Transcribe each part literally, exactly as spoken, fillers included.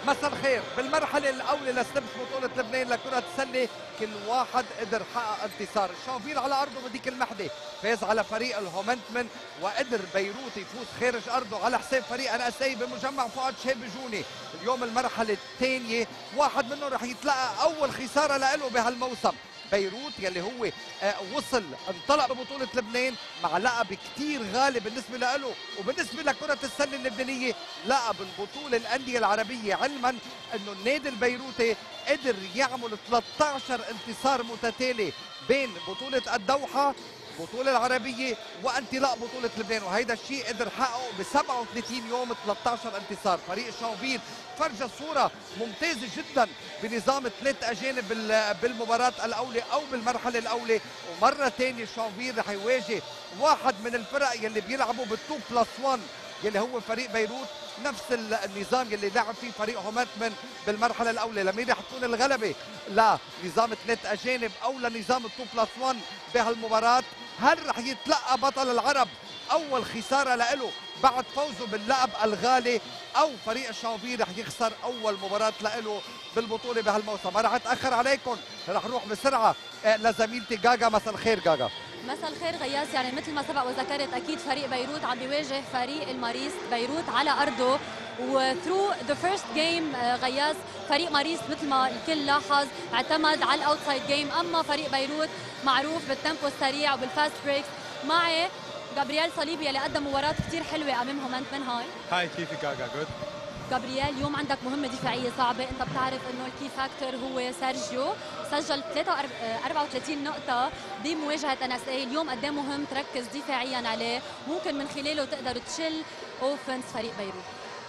مساء الخير. بالمرحلة الأولى لستبس بطولة لبنان لكرة السلة كل واحد قدر حقق انتصار. الشوفير على أرضه بديك المحدة فاز على فريق الهومنتمن، وقدر بيروت يفوز خارج أرضه على حساب فريق أن اس اي بمجمع فؤاد شهاب جوني. اليوم المرحلة الثانية واحد منهم رح يتلقى أول خسارة له بهالموسم. بيروت يلي هو آه وصل انطلق ببطولة لبنان مع لقب كتير غالي بالنسبة له وبالنسبة لكرة السلة اللبنانية، لقب البطولة الأندية العربية، علما أنه النادي البيروتي قدر يعمل ثلاثة عشر انتصار متتالي بين بطولة الدوحة البطولة العربية وانطلاق بطولة لبنان، وهيدا الشيء قدر حققه ب سبعة وثلاثين يوم ثلاثة عشر انتصار. فريق الشوفير فرجى صورة ممتازة جدا بنظام ثلاث أجانب بالمباراة الأولى أو بالمرحلة الأولى، ومرة ثانية الشوفير رح يواجه واحد من الفرق يلي بيلعبوا بالتو بلس واحد يلي هو فريق بيروت، نفس النظام يلي لعب فيه فريق هومنتمن بالمرحله الاولى. لمين رح تكون الغلبه؟ لنظام ثلاث اجانب او لنظام التو بلس واحد بهالمباراه؟ هل رح يتلقى بطل العرب اول خساره له بعد فوزه باللقب الغالي، او فريق الشوفير رح يخسر اول مباراه له بالبطوله بهالموسم؟ ما رح اتاخر عليكم، رح روح بسرعه لزميلتي جاجا. مساء الخير جاجا. مساء الخير غياس. يعني مثل ما سبق وذكرت اكيد فريق بيروت عم بيواجه فريق الماريس بيروت على ارضه، وثرو ذا فيرست جيم غياس فريق ماريس مثل ما الكل لاحظ اعتمد على الاوتسايد جيم، اما فريق بيروت معروف بالتيمبو السريع وبالفاست بريكس. معي جابرييل صليبي يلي قدم مباراه كثير حلوه امام هومنتمن. هاي هاي كيفك جاجا؟ جود. جابرييل، اليوم عندك مهمة دفاعية صعبة، أنت بتعرف إنه الكي فاكتور هو سيرجيو، سجل أربعة وثلاثين نقطة بمواجهة ان اس اي، اليوم قد ايه مهم تركز دفاعيا عليه، ممكن من خلاله تقدر تشل اوفنس فريق بيروت.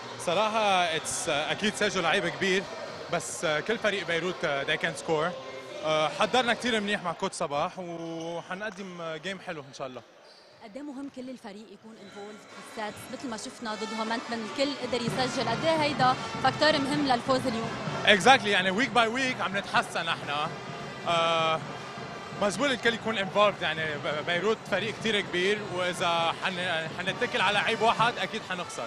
صراحة اتس أكيد سيرجيو لعيب كبير، بس كل فريق بيروت they can score. حضرنا كثير منيح مع كوتش صباح وحنقدم جيم حلو إن شاء الله. قد ايه مهم كل الفريق يكون انفولد بالساتس مثل ما شفنا ضد هومنتمن، الكل قدر يسجل، قد ايه هيدا فاكتور مهم للفوز اليوم؟ اكزاكتلي exactly. يعني ويك باي ويك عم نتحسن احنا. آه مزبوط الكل يكون انفولد، يعني بيروت فريق كثير كبير، واذا حن حنتكل على لعيب واحد اكيد حنخسر.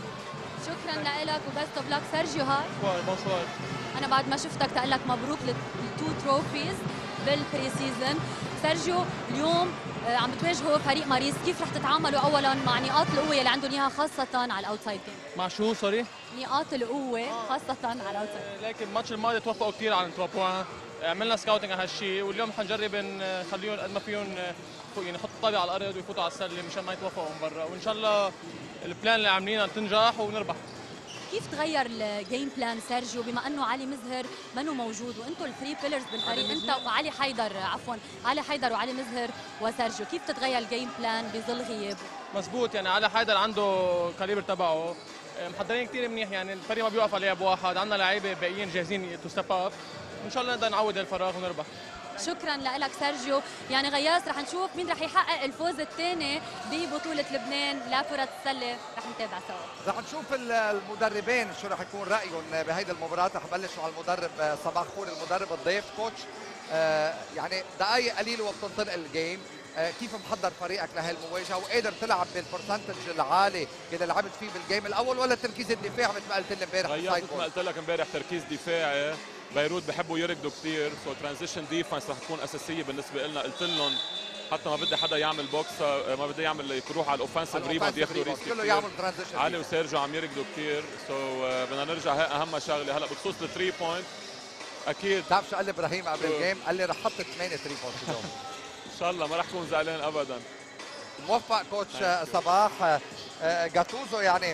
شكرا لك وبست اوف لك سيرجيو. هاي بونسوار. انا بعد ما شفتك تقول لك مبروك للتو تروفيز بالبري سيزون. سيرجيو، اليوم عم بتواجهوا فريق ماريس، كيف رح تتعاملوا اولا مع نقاط القوه اللي عندهم اياها خاصه على الاوتسايد جيم؟ مع شو سوري؟ نقاط القوه خاصه على الاوتسايد. لكن الماتش الماضي توفقوا كثير على الثلاث بوان، عملنا سكاوتنج على هالشيء، واليوم حنجرب نخليهم قد ما فيهم يعني نحط الطابع على الارض ويفوتوا على السله مشان ما يتوفقوا من برا، وان شاء الله البلان اللي عاملينها تنجح ونربح. كيف تغير الجيم بلان سيرجيو بما انه علي مزهر منه موجود وانتم الثري بيلرز بالفريق، انت وعلي حيدر، عفوا علي حيدر وعلي مزهر وسيرجيو، كيف تتغير الجيم بلان بظل غيابه؟ مزبوط، يعني علي حيدر عنده كاليبر تبعه، محضرين كثير منيح، يعني الفريق ما بيوقف على لعب واحد، عندنا لعيبه باقيين جاهزين تو ستيب اب، ان شاء الله نقدر نعوض الفراغ ونربح. شكرا لك سيرجيو. يعني غياس رح نشوف مين رح يحقق الفوز الثاني ببطولة لبنان لكرة السلة، رح نتابع سوا. رح نشوف المدربين شو رح يكون رأيهم بهيدي المباراة. رح نبلش مع المدرب صباح خوري، المدرب الضيف كوتش. آه يعني دقائق قليلة وبتنطلق الجيم، آه كيف محضر فريقك لهي المواجهة وقادر تلعب بالبرسنتج العالي اللي لعبت فيه بالجيم الأول، ولا التركيز الدفاعي مثل ما قلت لي امبارح؟ مثل ما قلت لك امبارح تركيز دفاعي، بيروت بحبوا يركضوا كثير، سو ترانزيشن ديفنس رح تكون اساسيه بالنسبه لنا. قلت لهم حتى ما بدي حدا يعمل بوكس، ما بدي يعمل يروح على الاوفنسيف ريباوند ياخذوا ريسك كله يعمل ترانزيشن. علي وسيرجيو عم يركضوا كثير، سو بدنا نرجع. هي اهم شغله هلا بخصوص الثري بوينت. اكيد بتعرف شو قال لي ابراهيم قبل الجيم؟ قال لي رح احط ثمانية ثري بوينت اليوم. ان شاء الله ما رح كون زعلان ابدا. موفق كوتش صباح. جاتوزو يعني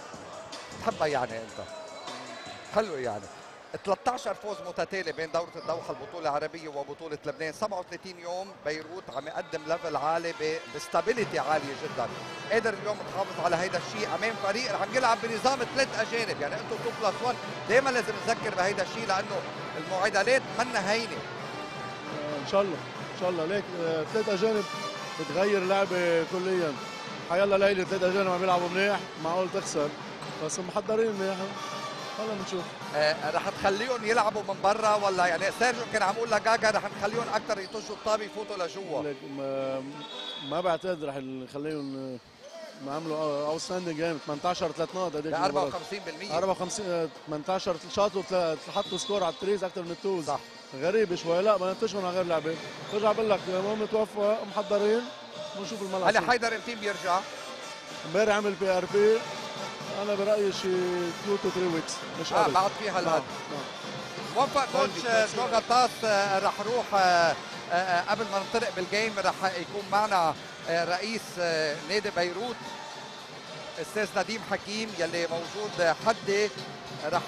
تحبها يعني انت حلو، يعني ثلاثة عشر فوز متتالي بين دورة الدوحة البطولة العربية وبطولة لبنان، سبعة وثلاثين يوم بيروت عم يقدم ليفل عالي بستابيليتي عالية جدا، قادر اليوم تحافظ على هيدا الشيء امام فريق عم يلعب بنظام ثلاث اجانب، يعني انتم تو بلس واحد، دائما لازم نذكر بهيدا الشيء لانه المعادلات منا هينة. ان شاء الله ان شاء الله ليك ثلاث اجانب بتغير اللعبة كليا، حيلا ليلة ثلاث اجانب عم يلعبوا منيح، معقول تخسر، بس محضرين منيح، هلا بنشوف. آه رح تخليهم يلعبوا من برا ولا يعني سيرجيو كان عم يقول لجاجا رح نخليهم اكثر يطشوا الطابه يفوتوا لجوا؟ ما, ما بعتقد رح نخليهم عملوا اوت ستاندينج جيم ثمانية عشر ثلاث نقط هذيك ب أربعة وخمسين بالمية أربعة وخمسين ثمانية عشر شاطوا حطوا سكور على التريز اكثر من التوز. صح. غريب شوي. لا ما ننتجهم على غير لعبه. برجع بقول لك المهم نتوفى محضرين ونشوف الملعب. علي حيدر التيم بيرجع امبارح عمل بي ار بي. انا برايي شي اثنين تو ثلاثة ويكس مش اه قبل. بعد فيها الهد. موفق كوتش جو غطاس. رح روح قبل ما ننطلق بالجيم رح يكون معنا رئيس نادي بيروت استاذ نديم حكيم يلي موجود حدي. رح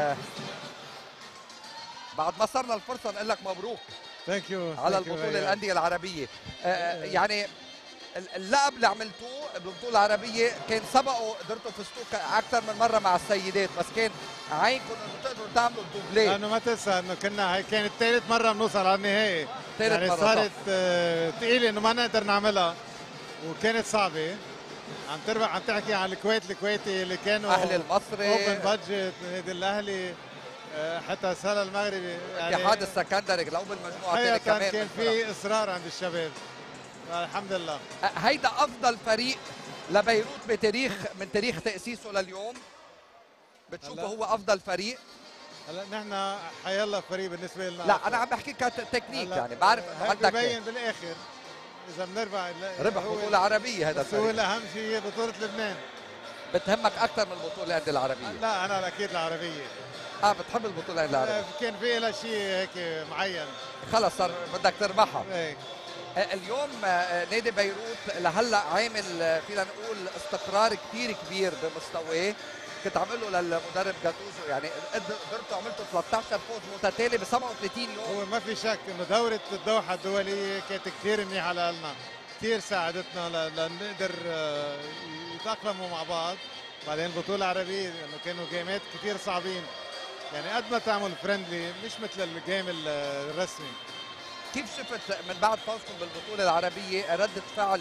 بعد ما صرنا الفرصه نقول لك مبروك ثانك يو على البطوله الانديه العربيه. يعني اللقب اللي عملتوه بالبطوله العربيه كان سبقوا قدرتوا فزتوا اكثر من مره مع السيدات، بس كان عينكم انه تقدروا تعملوا الدوبلي. لانه ما تنسى انه كنا هي كانت ثالث مره بنوصل على النهائي. ثالث يعني مرة صارت ثقيله انه ما نقدر نعملها وكانت صعبه. عم تربح عم تحكي عن الكويت الكويتي اللي كانوا اهلي المصري اوبن بادجت نادي الاهلي حتى سلا المغربي يعني اتحاد السكندري لو بالمجموعه كمان كان في اصرار عند الشباب. الحمد لله. هيدا افضل فريق لبيروت بتاريخ من تاريخ تاسيسه لليوم. بتشوفه هو افضل فريق؟ هلا نحن حيالله فريق بالنسبه لنا. لا انا عم بحكي كتكنيك يعني بعرف انه عندك ببين بالاخر اذا بنربح ربح بطوله عربيه. هذا الفريق هو الاهم شيء بطوله لبنان. بتهمك اكثر من البطوله الانديه العربيه؟ لا انا اكيد العربيه. اه بتحب البطوله العربيه؟ كان في لها شيء هيك معين. خلص صار بدك تربحها. هيك. اليوم نادي بيروت لهلا عامل فينا نقول استقرار كثير كبير بمستواه. كنت عم له للمدرب جاتوزو يعني قدرتوا عملتوا ثلاثة عشر فوز متتالي ب سبعة وثلاثين يوم. هو ما في شك انه دوره الدوحه الدوليه كانت كثير منيحه لنا، كثير ساعدتنا لنقدر يتاقلموا مع بعض. بعدين البطوله العربيه لانه كانوا جيمات كثير صعبين يعني قد ما تعمل فريندلي مش مثل الجيم الرسمي. كيف شفت من بعد فوزكم بالبطوله العربيه رده فعل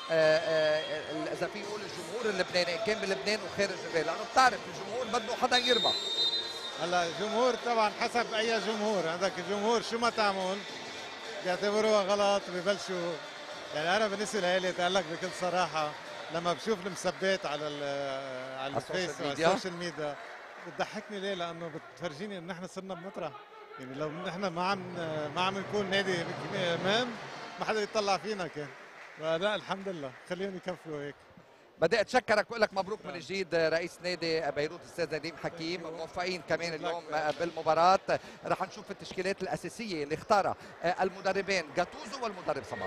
اذا في يقول الجمهور اللبناني كان بلبنان وخارج لبنان؟ لانه بتعرف الجمهور بده حدا يربح. هلا الجمهور طبعا حسب اي جمهور، عندك الجمهور شو ما تعمل بيعتبروها غلط وبيبلشوا. يعني انا بالنسبه لي بقول لك بكل صراحه لما بشوف المسبات على على الفيس وعلى السوشيال ميديا بتضحكني. ليه؟ لانه بتفرجيني انه نحن صرنا بمطرح. يعني لو نحن ما عم ما عم نكون نادي امام ما حدا يطلع فينا كان. لا الحمد لله خليهم يكفوا هيك. بدي اتشكرك واقول لك مبروك من جديد رئيس نادي بيروت الاستاذ نديم حكيم. موفقين كمان اليوم بالمباراه. رح نشوف التشكيلات الاساسيه اللي اختارها المدربين جاتوزو والمدرب صباح.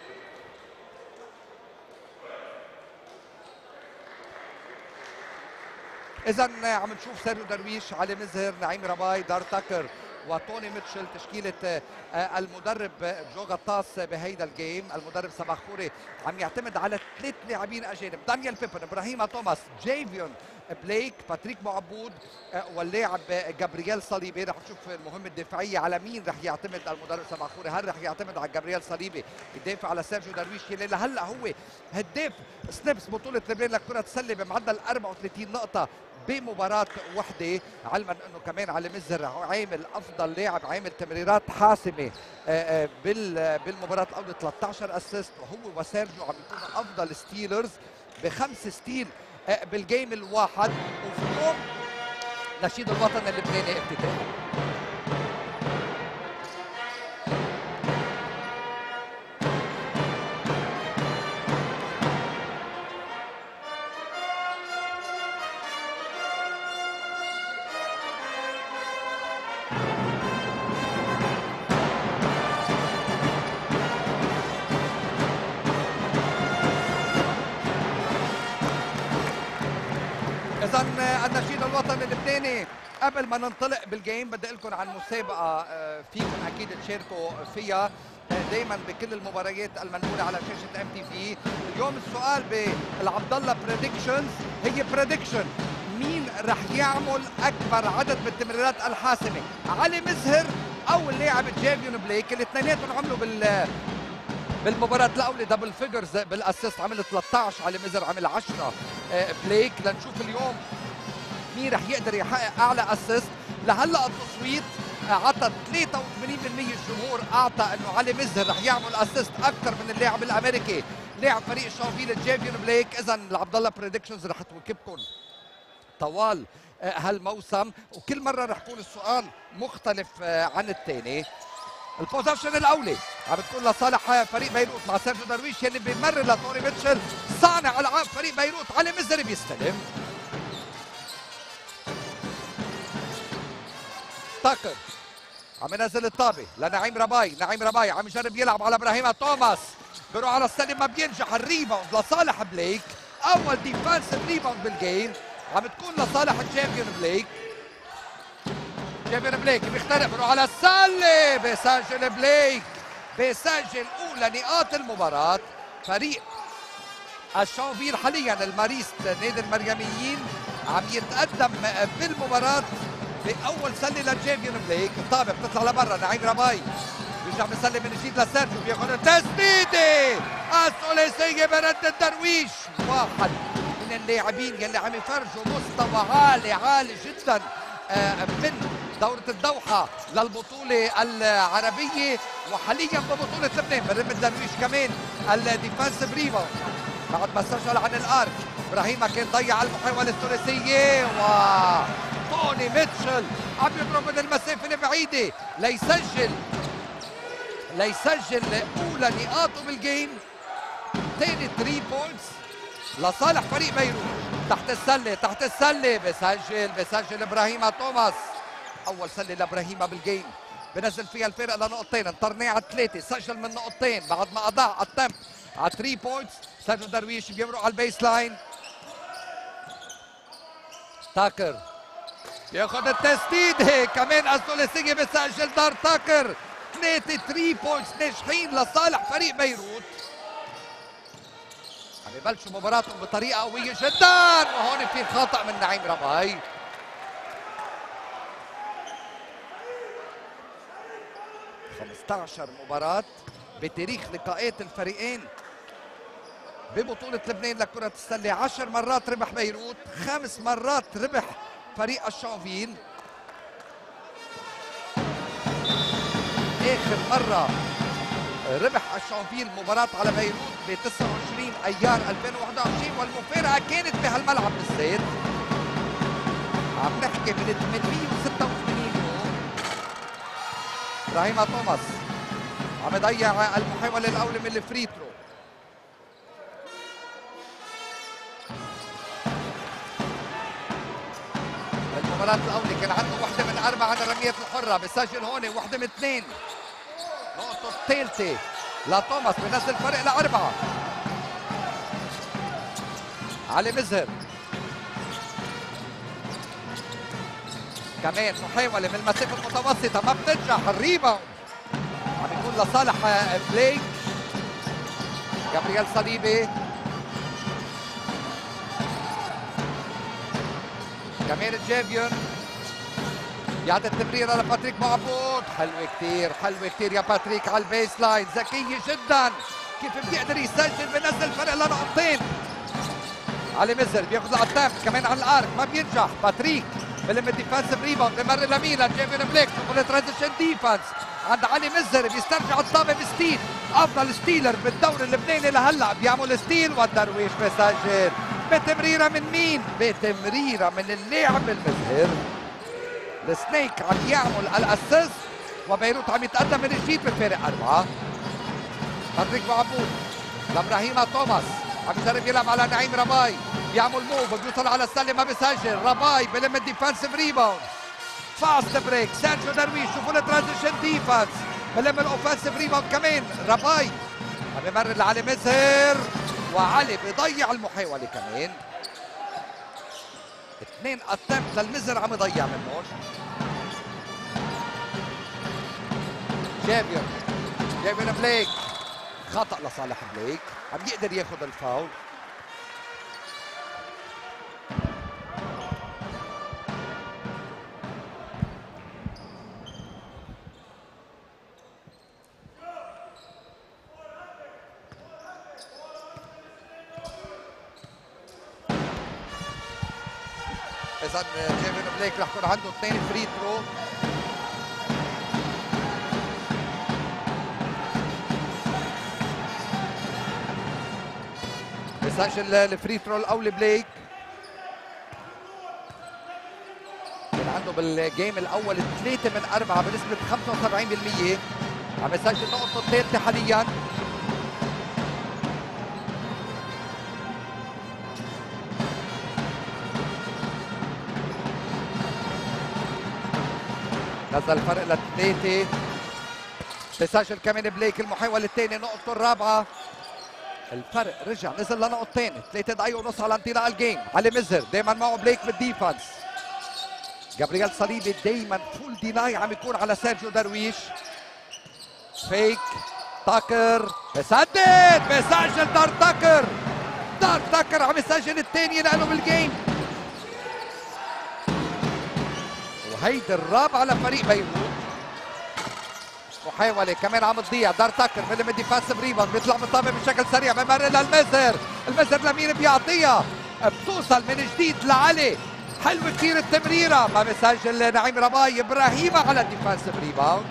اذا عم نشوف سيريو درويش، علي مزهر، نعيم رباي، دار تاكر وتوني ميتشل تشكيله المدرب جو غطاس بهيدا الجيم. المدرب صباح خوري عم يعتمد على ثلاث لاعبين اجانب، دانيال بيبن، ابراهيم توماس، جيفيون بليك، باتريك معبود واللاعب جابرييل صليبي. رح نشوف المهمه الدفاعيه على مين رح يعتمد المدرب صباح خوري. هل رح يعتمد على جابرييل صليبي يدافع على سيرجيو درويش اللي لهلا هو هداف سنيبس بطوله لبنان لكره السله بمعدل أربعة وثلاثين نقطه بمباراة وحدة، علما انه كمان علي مزهر عامل افضل لاعب، عامل تمريرات حاسمة بالمباراة الاولى ثلاثة عشر اسيست، وهو وسيرجيو عم يكونوا افضل ستيلرز بخمس ستيل بالجيم الواحد. وفي يوم نشيد الوطن اللبناني افتتاحي. إذا النشيد الوطني اللبناني. قبل ما ننطلق بالجيم بدي اقول لكم عن مسابقة فيكم أكيد تشاركوا فيها دائما بكل المباريات المنقولة على شاشة ام تي في. اليوم السؤال بالعبد الله بريدكشنز هي بريدكشن مين رح يعمل أكبر عدد من التمريرات الحاسمة، علي مزهر أو اللاعب جيفيون بليك؟ الاثنيناتهم عملوا بال بالمباراة الأولى دبل فيجرز بالاسيست، عمل ثلاثة عشر، علي مزهر عمل عشرة بليك. لنشوف اليوم مين رح يقدر يحقق أعلى اسيست. لهلا التصويت عطى ثلاثة وثمانين بالمئة الجمهور اعطى انه علي مزهر رح يعمل اسيست اكثر من اللاعب الامريكي لاعب فريق الشانفيل جافيون بليك. اذا العبد الله بريدكشنز رح تواكبكم طوال هالموسم، وكل مره رح يكون السؤال مختلف عن الثاني. البوزيشن الاولي عم بتكون لصالح فريق بيروت مع سيرجيو درويش يلي بيمرر لتوري ميتشل. صانع العاب فريق بيروت علي مزري بيستلم. تاكر عم ينزل الطابه لنعيم رباي. نعيم رباي عم يجرب يلعب على ابراهيم توماس، بيروح على السلم ما بينجح. الريباوند لصالح بليك، اول ديفنسيف ريباوند بالجيم عم تكون لصالح جافيون بليك. جافيون بليك بيخترق، بيروح على السله، بيسجل بليك، بيسجل اولى نقاط المباراه. فريق الشانفيل حاليا الماريست نادي المريميين عم يتقدم بالمباراه باول سله لجافيون بليك. الطابه بتطلع لبرا. نعيم رباي بيرجع بيسلم من جديد لسيرجيو، بياخذ التسديده الثلاثيه برد الدرويش. واحد من اللاعبين يلي عم يفرجوا مستوى عالي عالي جدا من دورة الدوحة للبطولة العربية وحاليا ببطولة لبنان. برم الدرويش كمان الديفنسيف ريباوند بعد ما سجل عن الارك. ابراهيم كان ضيع المحاولة الثلاثية، و توني ميتشل عم يضرب من المسافة البعيدة ليسجل ليسجل اولى نقاطه بالجيم. ثاني ثلاثة بوينتس لصالح فريق بيروت. تحت السله تحت السله بسجل بسجل ابراهيم توماس. اول سله لابراهيم بالجيم، بنزل فيها الفرق لنقطتين. انطرناه على ثلاثه، سجل من نقطتين بعد ما اضاع التمب على ثلاثة بوينتس. سيرجيو درويش بيمرق على البيس لاين. تاكر ياخذ التسديده كمان الثلاثيه، بسجل دار تاكر. ثلاثه ثلاثة بوينتس ناجحين لصالح فريق بيروت. عم يبلشوا مباراتهم بطريقه قويه جدا، وهون في خطا من نعيم رباي. خمسة عشر مباراة بتاريخ لقاءات الفريقين ببطولة لبنان لكرة السلة. عشر مرات ربح بيروت، خمس مرات ربح فريق الشانفيل. آخر مرة ربح الشانفيل مباراة على بيروت ب تسعة وعشرين ايار ألفين وواحد وعشرين، والمفارقة كانت بهالملعب بالذات. عم نحكي من ثمانمية وستة وثمانين يوم. ابراهيم توماس عم يضيع المحاولة الأولى من الفري ثرو. المباراة الأولى كان عنده واحدة من أربعة عن الرميات الحرة، بسجل هون واحدة من اثنين. نقطة الثالثة لتوماس بنزل الفرق لأربعة. علي مزهر كمان محاولة من المسافة المتوسطة ما بتنجح. الريباوند عم يكون لصالح بليك. جابرييل صليبي كمان جافيون يعطي التمريره لباتريك معبود. حلوه كثير حلوه كثير يا باتريك على البيس لاين، ذكيه جدا كيف بيقدر يسجل. بنزل الفرق لنقطتين. علي مزر بياخذ الاتاك كمان على الارك ما بينجح. باتريك بلم الديفنسيف ريباوند بمر لمين لجافيون بليك. تقول ترانزيشن ديفنس عند علي مزر، بيسترجع الطابه بستيل. افضل ستيلر بالدوري اللبناني لهلا بيعمل ستيل، والدرويش بيسجل بتمريره من مين؟ بتمريره من اللاعب المزهر. السنيك عم يعمل الاسيست، وبيروت عم يتقدم من جديد بفارق اربعه. باتريك معبود لابراهيم توماس عم يجرب يلعب على نعيم رباي، بيعمل موف بيوصل على السله ما بيسجل. رباي بلم الديفنسيف ريباوند. فاست بريك سيرجيو درويش. شوفوا الترانزيشن ديفنس بلم الاوفنسيف ريباوند كمان. رباي عم يمرر لعلي مزهر، وعلي بيضيع المحاوله كمان. اثنين اتمت للمزر عم يضيع منهم. جافيون جافيون بليك خطأ لصالح بليك، عم يقدر ياخذ الفاول. اذا جافيون بليك رح يكون عنده اثنين فري ثرو. بيسجل الفري ثرو الاول بليك. كان عنده بالجيم الاول ثلاثة من أربعة بنسبة خمسة وسبعين بالمية. عم يسجل نقطة الثالثة حاليا. نزل الفرق لثلاثة. بيسجل كمان بليك المحاولة الثانية نقطته الرابعة. الفرق رجع نزل لنقطتين. ثلاثة دقايق ونص على انطلاق الجيم. علي مزر دايما معه بليك بالديفنس. جابرييل صليبي دايما فول ديناي عم يكون على سيرجيو درويش. فيك تاكر بسدد بسجل دار تاكر. دار تاكر عم يسجل الثانية لأنه بالجيم. وهيدي الرابعة لفريق بيروت. محاولة كمان عم تضيع. دار تاكر بلم ديفانسيف ريباوند بيطلع من الطابة بشكل سريع بمرر للمزر. المزر لمين بيعطيها؟ بتوصل من جديد لعلي. حلوة كثير التمريرة. ما بيسجل نعيم رباي. ابراهيم على الديفانسيف ريباوند.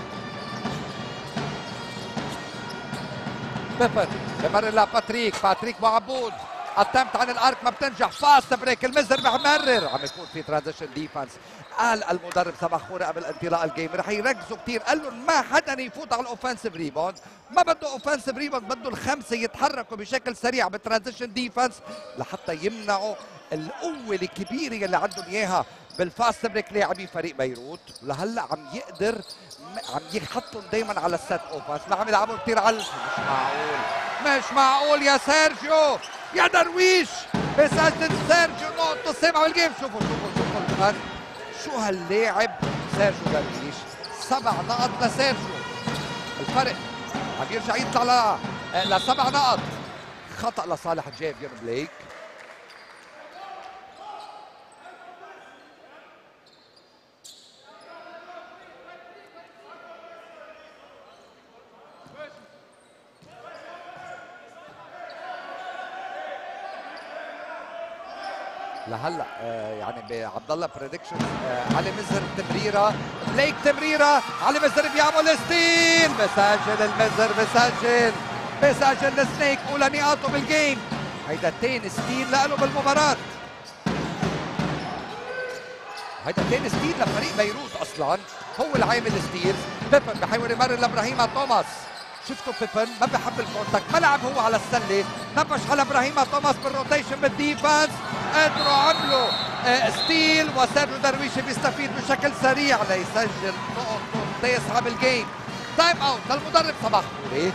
بيبن بمرر لباتريك. باتريك معبود. اتمت عن الارك ما بتنجح. فاست بريك. المزر بمرر. عم يكون في ترانزيشن ديفنس. قال المدرب سمح خوري قبل انطلاق الجيم رح يركزوا كثير. قال لهم ما حدا يفوت على الاوفنسيف ريباوند. ما بده اوفنسيف ريباوند. بده الخمسه يتحركوا بشكل سريع بالترانزيشن ديفنس لحتى يمنعوا القوه الكبيره اللي عندهم اياها بالفاست بريك لاعبي فريق بيروت. لهلا عم يقدر عم يحطهم دائما على السيت اوفنس. ما عم يلعبوا كثير على مش معقول مش معقول يا سيرجيو يا درويش. بيسجل سيرجيو نقطه السابعه بالجيم. شوفوا شوفوا شوفوا الفن. شو هاللاعب سيرجيو درويش. سبع نقط لسيرجيو. الفرق عم يرجع يطلع ل لسبع نقط. خطأ لصالح جافيون بليك. لهلا آه يعني بعبد الله بريدكشن آه علي مزر تمريره. بليك تمريره. علي مزر بيعمل ستيل. بسجل المزر. بسجل بسجل السنيك اولى نقاطه بالجيم. هيدا تاني ستيل له بالمباراه. هيدا تاني ستيل لفريق بيروت اصلا. هو اللي عامل ستيل. بيبن بحاول يمرر لابراهيم توماس. شفتوا بيبن ما بحب الكونتاكت. ما لعب هو على السله. نبش على ابراهيم توماس بالروتيشن بالديفنس. قدروا عملوا آه ستيل. وسيرجيو درويش بيستفيد بشكل سريع ليسجل نقطه التاسعه بالجيم. تايم اوت للمدرب صباح خوري.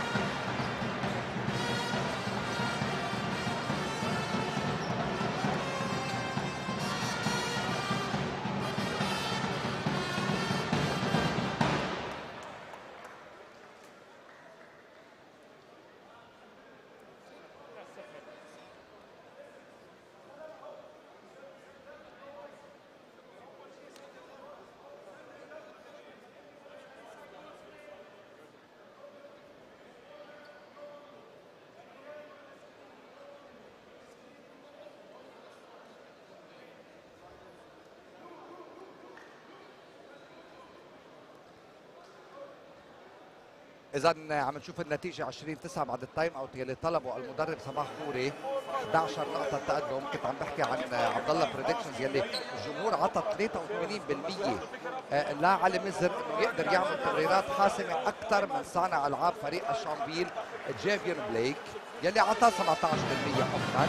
إذا عم نشوف النتيجة عشرين تسعة بعد التايم اوت يلي طلبه المدرب صباح خوري. إحدى عشر نقطة تقدم. كنت عم بحكي عن عبد الله بريدكشنز يلي الجمهور عطى ثلاثة وثمانين بالمية لا علي مزر انه يقدر يعمل تمريرات حاسمة أكثر من صانع ألعاب فريق الشامبيل جافيون بليك يلي عطى سبعة عشر بالمية أكثر.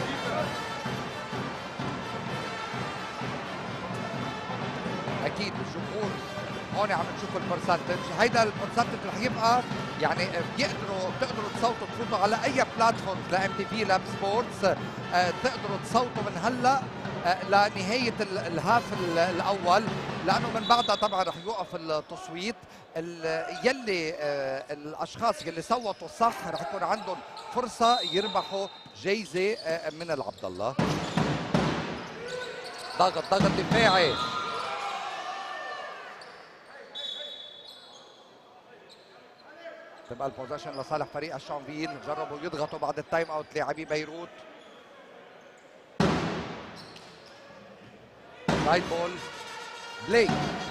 أكيد الجمهور هون عم نشوف البرسنتج. هيدا البرسنتج رح يبقى يعني بيقدروا بتقدروا تصوتوا تفوتوا على اي بلاتفورم لام تي في لاب سبورتس. آه تقدروا تصوتوا من هلا آه لنهايه الهاف الاول لانه من بعدها طبعا رح يوقف التصويت. يلي آه الاشخاص يلي صوتوا صح رح يكون عندهم فرصه يربحوا جايزه آه من العبد الله. ضغط ضغط دفاعي. تبقى البوزيشن لصالح فريق الشانفيل. جربوا يضغطوا بعد التايم اوت لاعبي بيروت. سايد بول بليك.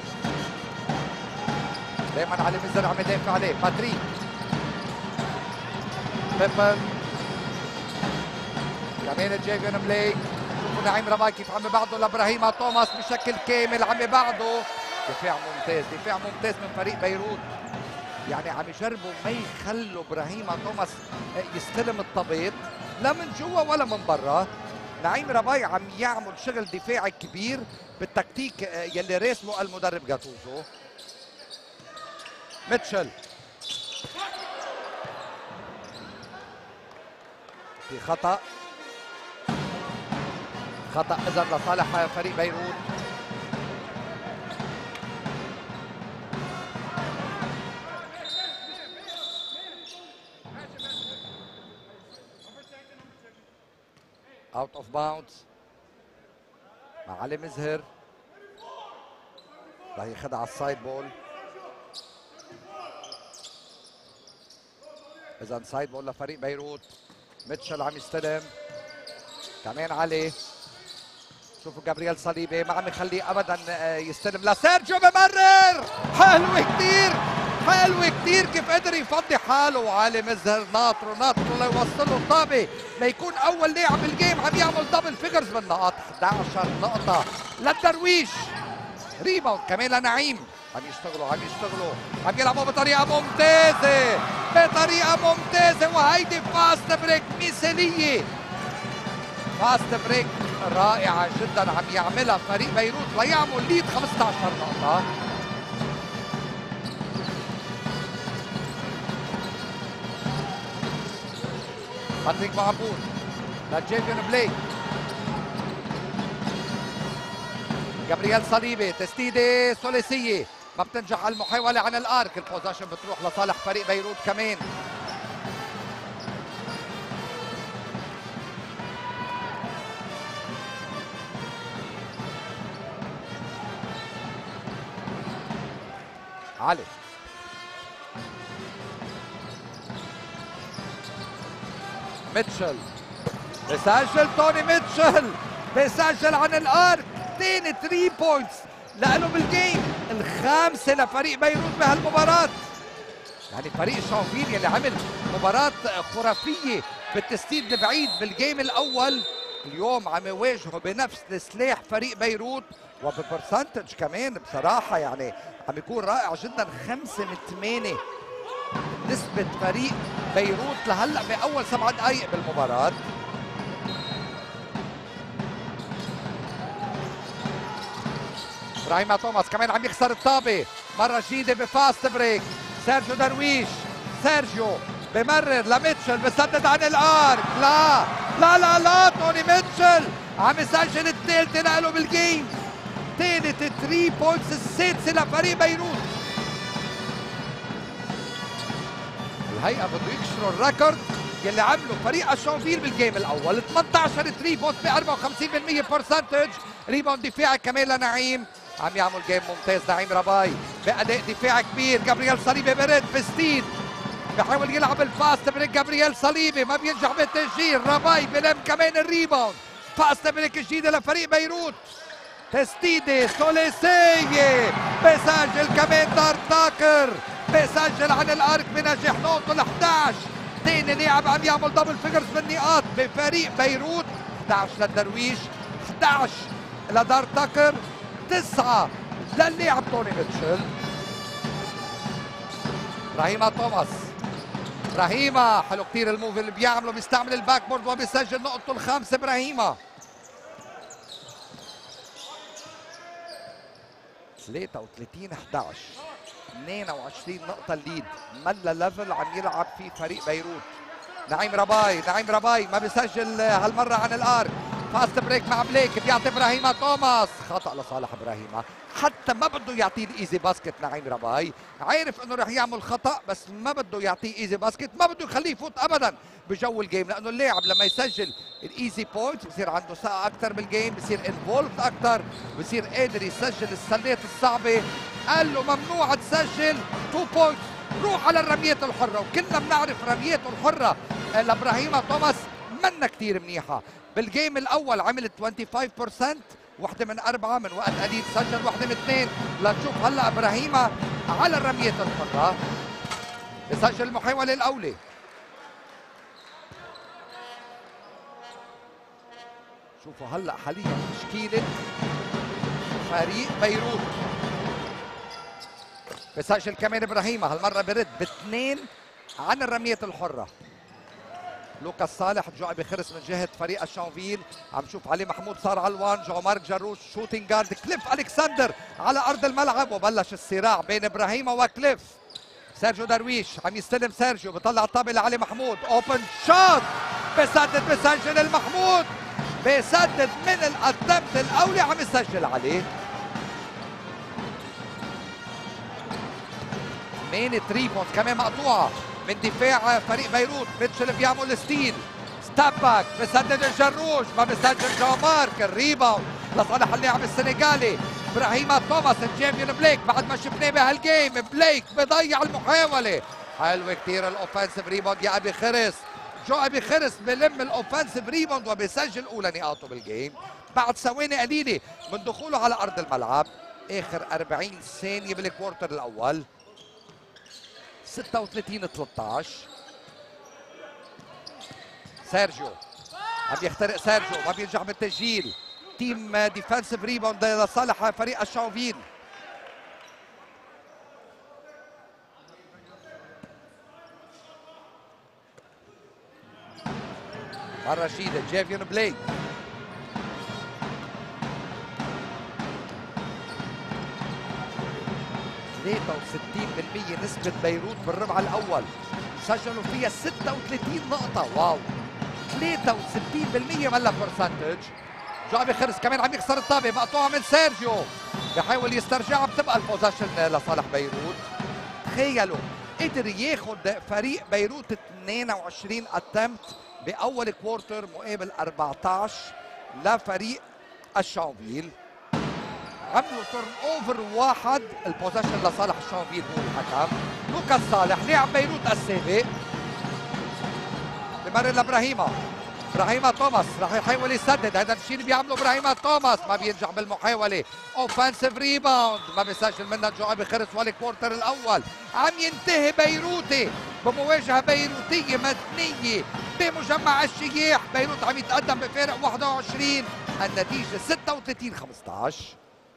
دايما علي مزر عم يدافع عليه. باتريك بيبن كمان جيفيون بليك. شوفوا نعيم رباي كيف عم يبعده لابراهيم توماس بشكل كامل، عم يبعده. دفاع ممتاز، دفاع ممتاز من فريق بيروت. يعني عم يجربوا ما يخلوا ابراهيم توماس يستلم الطبيط لا من جوا ولا من برا. نعيم رباي عم يعمل شغل دفاعي كبير بالتكتيك يلي راسمه المدرب جاتوزو. ميتشل في خطأ، خطأ إذا لصالح فريق بيروت. اوت اوف باوندز مع علي مزهر، رح ياخذها على السايد بول. اذا سايد بول لفريق بيروت. ميتشل عم يستلم كمان علي. شوفوا جابرييل صليبي ما عم يخليه ابدا يستلم لسيرجيو، بمرر حلو كثير، حلو كثير كيف قدر يفضي حاله. وعلي مزهر ناطره ناطره ليوصل له الطابه ليكون اول لاعب بالجيم عم يعمل دبل فيجرز بالنقاط. احد عشر نقطه للدرويش. ريباوند كمان لنعيم. عم يشتغلوا عم يشتغلوا عم يلعبوا بطريقه ممتازه بطريقه ممتازه. وهيدي فاست بريك مثاليه، فاست بريك رائعه جدا عم يعملها فريق بيروت ليعمل ليد خمسة عشر نقطه. باتريك معبود لجيفيون بليك. جابرييل صليبي تسديده ثلاثيه ما بتنجح المحاوله عن الارك. البوزيشن بتروح لصالح فريق بيروت كمان. علي ميتشل بسجل، توني ميتشل بسجل عن الارك. ثاني ثلاثة بوينتس لأنه بالجيم الخامسة لفريق بيروت بهالمباراة. يعني فريق شانفيل يلي عمل مباراة خرافية بالتسديد البعيد بالجيم الأول اليوم عم يواجهه بنفس السلاح فريق بيروت وببرسنتج كمان بصراحة يعني عم يكون رائع جدا. خمسة من ثمانية نسبة فريق بيروت لهلا بأول سبع دقائق بالمباراة. ابراهيم توماس كمان عم يخسر الطابة مرة جديدة بفاست بريك. سيرجيو درويش، سيرجيو بمرر لميتشل بسدد عن الارك. لا لا لا لا توني ميتشل عم يسجل الثالثة لإله بالجيم. ثالث ثلاثة بوينتس السادسة لفريق بيروت. الهيئة بده يكسروا الريكورد يلي عمله فريق شانفيل بالجيم الاول. ثمانية عشر ثلاثة بوينت ب أربعة وخمسين بالمية برسنتج. ريباوند دفاعي كمان لنعيم. عم يعمل جيم ممتاز نعيم رباي بأداء دفاعي كبير. جابرييل صليبي برد بستين بحاول يلعب الفاست بريك. جابرييل صليبي ما بينجح بالتسجيل. رباي بلم كمان الريباوند. فاست بريك جديده لفريق بيروت. تسديده ثلاثيه بسجل كمان. دار تاكر بسجل عن الارك بنجح نقطه ال احد عشر. ثاني لاعب عم يعمل دبل فيجرز بالنقاط بفريق بيروت. احد عشر للدرويش، احد عشر لدار تاكر، تسعة للاعب توني ميتشل. ابراهيم توماس، ابراهيم حلو كثير الموف اللي بيعمله، بيستعمل الباك بورد وبيسجل نقطته الخامسه. ابراهيم ثلاثة وثلاثين احد عشر، اثنين وعشرين نقطة الليد. ملا ليفل عم يلعب فيه فريق بيروت. نعيم رباي، نعيم رباي ما بيسجل هالمرة عن الارك. فاست بريك مع بليك بيعطي ابراهيم توماس، خطأ لصالح ابراهيم. حتى ما بده يعطيه الايزي باسكت. نعيم رباي عارف انه رح يعمل خطأ بس ما بده يعطيه ايزي باسكت، ما بده يخليه يفوت ابدا بجو الجيم، لانه اللاعب لما يسجل الايزي بوينت بصير عنده ثقة اكثر بالجيم، بصير انفولد اكثر، بصير قادر يسجل السلات الصعبة. قال له ممنوع تسجل تو بوينت، روح على الرميات الحرة. وكلنا بنعرف رمياته الحرة لابراهيم توماس منا كثير منيحة. بالجيم الاول عمل خمسة وعشرين بالمية، وحده من اربعه من وقت قليل سجل وحده من اثنين. لنشوف هلا ابراهيم على الرميات الحره بسجل المحاوله الاولى. شوفوا هلا حاليا تشكيله فريق بيروت. بسجل كمان ابراهيم، هالمره برد باثنين عن الرميه الحره. لوكاس صالح جوعي بخرس من جهه فريق الشانفيل. عم شوف علي محمود صار على الوان. جو مارك جروش شوتينج جارد. كليف الكسندر على ارض الملعب وبلش الصراع بين ابراهيم وكليف. سيرجيو درويش عم يستلم. سيرجيو بطلع الطابه لعلي محمود. اوبن شوت بسدد بسجل المحمود. بسدد من الاتمت الاولي عم يسجل عليه. مين تري بوينت كمان مقطوعه من دفاع فريق بيروت. ميتشل بيعمل ستيل. ستاب باك بسدد الجروش ما بسجل. جو مارك الريباوند لصالح اللاعب السنغالي ابراهيم توماس. جيفيون بليك بعد ما شفناه بهالجيم بليك بضيع المحاوله. حلوه كثير الاوفنسيف ريباوند يا ابي خرس. جو ابي خرس بلم الاوفنسيف ريباوند وبسجل اولى نقاطه بالجيم بعد ثواني قليله من دخوله على ارض الملعب. اخر أربعين ثانيه بالكوارتر الاول. ستة وثلاثين ثلاثة عشر. سيرجيو عم يخترق. سيرجيو ما بينجح بالتسجيل. تيم ديفنسيف ريباوند لصالح فريق الشانفيل. مرة جديدة جيفيون بليك. ثلاثة وستين بالمئة نسبة بيروت بالربع الأول، سجلوا فيها ستة وثلاثين نقطة. واو، ثلاثة وستين بالمئة ملا برسنتج. جابي خرس كمان عم يكسر الطابة، مقطوعة من سيرجيو بحاول يسترجعها، بتبقى البوزيشن لصالح بيروت. تخيلوا قدر ياخذ فريق بيروت اثنين وعشرين اتمت بأول كوارتر مقابل أربعة عشر لفريق الشانفيل. عملوا تورن اوفر واحد، البوزيشن لصالح الشانفيل هو الحكم. لوكاس صالح لاعب بيروت السابق بمرر لابراهيما. ابراهيما توماس راح يحاول يسدد، هذا الشيء اللي بيعمله ابراهيما توماس، ما بينجح بالمحاوله. اوفنسيف ريباوند ما بيسجل منها جوعي خرس والكوارتر الاول. عم ينتهي بيروتي بمواجهه بيروتيه متنيه بمجمع الشياح. بيروت عم يتقدم بفارق واحد وعشرين، النتيجه ستة وثلاثين خمسة عشر.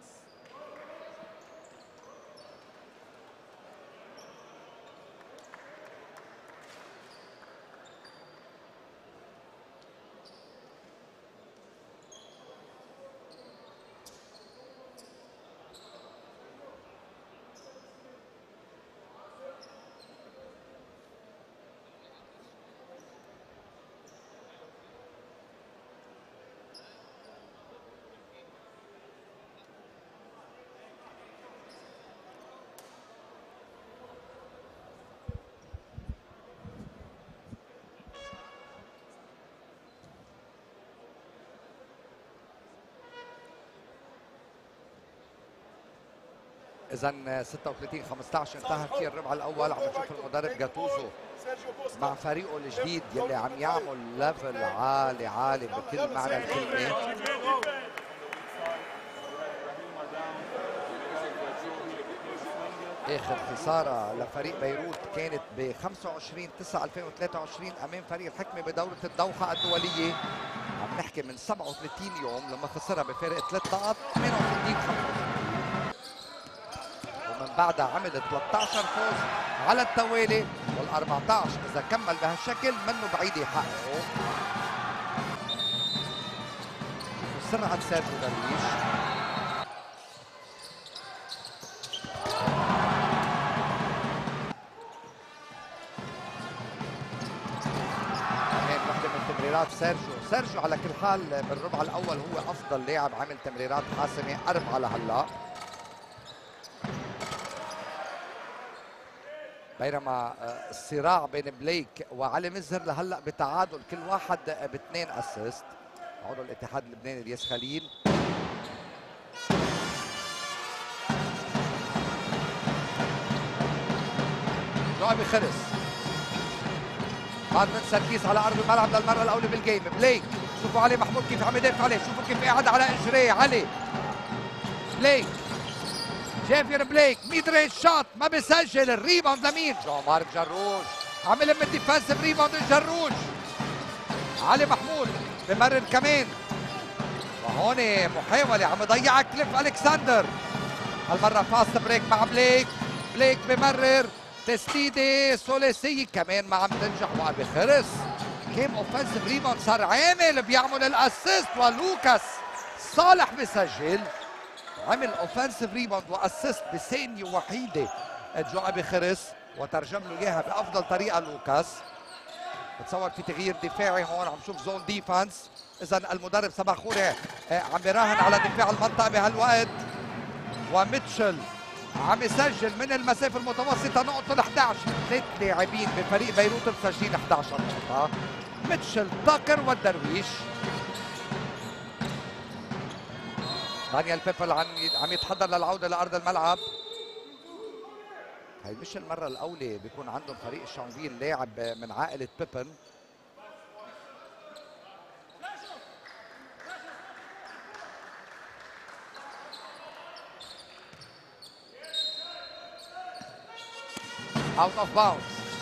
إذا ستة وثلاثين خمسة عشر انتهى فيه الربع الأول. عم نشوف المدرب جاتوزو مع فريقه الجديد يلي عم يعمل ليفل عالي عالي بكل معنى الكلمة. آخر خسارة لفريق بيروت كانت ب خمسة وعشرين تسعة ألفين وثلاثة وعشرين أمام فريق الحكمة بدورة الدوحة الدولية. عم نحكي من سبعة وثلاثين يوم لما خسرها بفارق ثلاث نقاط ثمانية وستين خمسة وستين. ومن بعدها عمل ثلاثة عشر فوز على التوالي، وال أربعة عشر إذا كمل بهالشكل منه بعيد يحققه. سرعة سيرجيو درويش. كمان وحدة من تمريرات سيرجيو، سيرجيو على كل حال بالربع الأول هو أفضل لاعب عمل تمريرات حاسمة أربعة لهلا. بينما الصراع بين بليك وعلي مزهر لهلا بتعادل، كل واحد باثنين اسيست. عضو الاتحاد اللبناني الياس خليل. جوعي خرس بعد من سركيس على ارض الملعب للمره الاولى بالجيم. بليك شوفوا علي محمود كيف عم يدافع عليه، شوفوا كيف قاعد على اجريه. علي بليك جيفيون بليك ميد رينج شوت ما بيسجل. الريباوند لمين؟ جو مارك جروش عم يلم الديفنسيف ريباوند. الجروش علي محمود بمرر كمان وهون محاولة عم يضيعها كليف ألكساندر. هالمرة فاست بريك مع بليك، بليك بمرر تسديدة ثلاثية كمان ما عم تنجح وأبي خرس. كيم اوفنسيف ريباوند صار عامل بيعمل الاسيست ولوكاس صالح بسجل. عمل اوفنسيف ريباوند واسيست بثانية وحيدة جو أبي خرس وترجم له اياها بافضل طريقة لوكاس. بتصور في تغيير دفاعي هون، عم شوف زون ديفنس. اذا المدرب صباح خوري عم يراهن على دفاع المنطقة بهالوقت. وميتشل عم يسجل من المسافة المتوسطة نقطة ال إحدى عشر. ثلاث لاعبين بفريق بيروت مسجلين إحدى عشر نقطة، ميتشل تاكر والدرويش. دانيال بيبل عم عم يتحضر للعودة لأرض الملعب. هي مش المرة الأولى بيكون عندهم فريق شانفيل لاعب من عائلة بيبن. اوت اوف باوندز.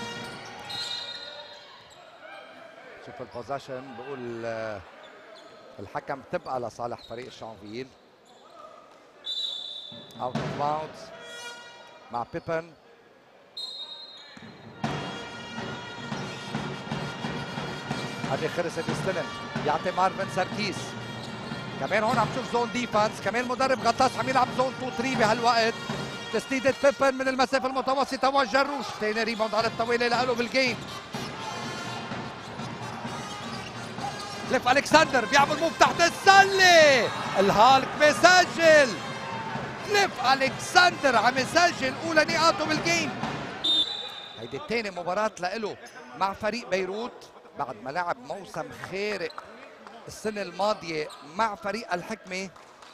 شوف البوزيشن بقول الحكم تبقى لصالح فريق شانفيل. اوت اوف باوندز مع بيبن. ادي خرس بيستلم يعطي مارفن ساركيس. كمان هون عم تشوف زون ديفنس، كمان المدرب غطاس عم يلعب زون اثنين ثلاثة بهالوقت. تسديدة بيبن من المسافة المتوسطة والجروش. ثاني ريباوند على الطويلة لقاله بالجيم. كليف ألكساندر بيعمل موف تحت السلة. الهالك بيسجل. كليف ألكساندر عم يسجل أولى نقاطه بالجيم. هيدي الثاني مباراة لإله مع فريق بيروت بعد ما لعب موسم خارق السنة الماضية مع فريق الحكمة.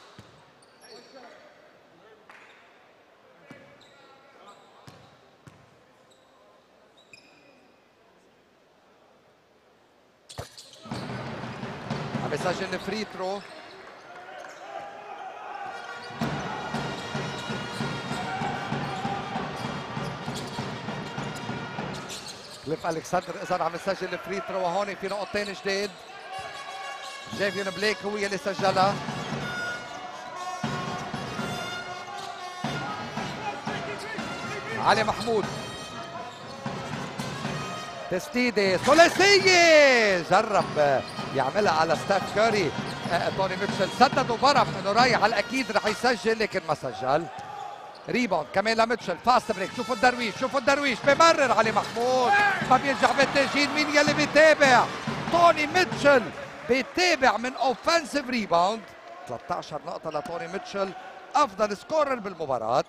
عم يسجل فري ثرو. كليف ألكساندر اذا عم يسجل فري ثرو. وهون في نقطتين جديد. جافيون بليك هو اللي سجلها. علي محمود تسديده ثلاثيه جرب يعملها على ستاف كاري. توني ميتشل سدد وبرف انه رايح على الاكيد رح يسجل لكن ما سجل. ريباوند كمان لميتشل. فاست بريك. شوفوا الدرويش، شوفوا الدرويش بمرر علي محمود ما بيرجع بالتسجيل. مين يلي بيتابع؟ توني ميتشل بيتابع من اوفنسيف ريباوند. ثلاثة عشر نقطة لتوني ميتشل افضل سكورر بالمباراة.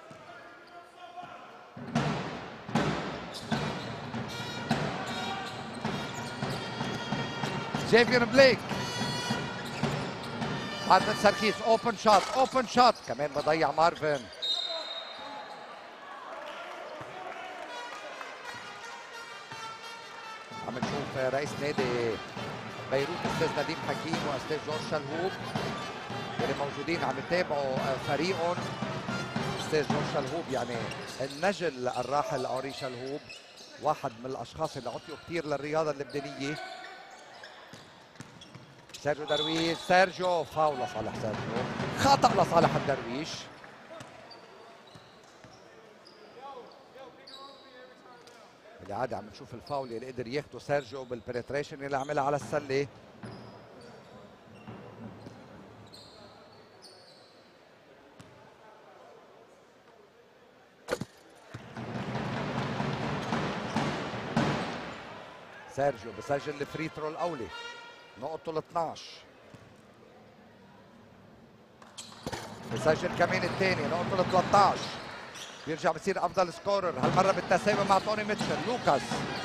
جافيون بليك. مارفن ساركيس اوبن شوت، اوبن شوت كمان بضيع مارفن. عم نشوف رئيس نادي بيروت استاذ نديم حكيم واستاذ جورج شلهوب اللي موجودين عم يتابعوا فريقهم. استاذ جورج شلهوب يعني النجل الراحل اوري شلهوب، واحد من الاشخاص اللي عطيوا كثير للرياضه اللبنانيه. سيرجيو درويش. سيرجيو فاول لصالح سيرجيو، خطأ لصالح الدرويش. بالعادة عم نشوف الفاول اللي قدر ياخده سيرجيو بالبنتريشن اللي عملها على السلة. سيرجيو بسجل الفري ثرو الأولى نقطته ال اثنعش. بسجل كمان الثاني نقطته ال ثلاثطعش. بيرجع بصير افضل سكورر هالمره بالتساوي مع توني ميتشل. لوكاس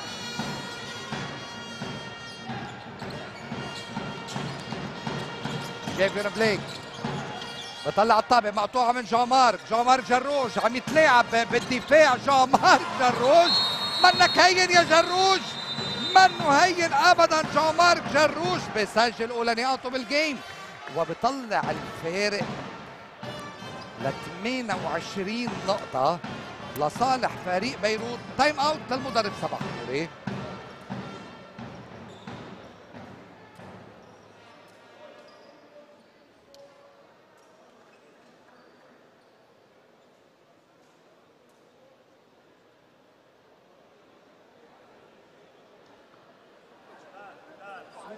جافيون بليك بطلع الطابه مقطوعه من جون مارك. جون مارك جروج عم يتلاعب بالدفاع. جون مارك جروج منك هين يا جروج، منه هين ابدا. جون مارك جروج بسجل اولى نقاطه بالجيم وبطلع الفارق ل ثمانية وعشرين نقطة لصالح فريق بيروت. تايم اوت للمدرب صباح خوري.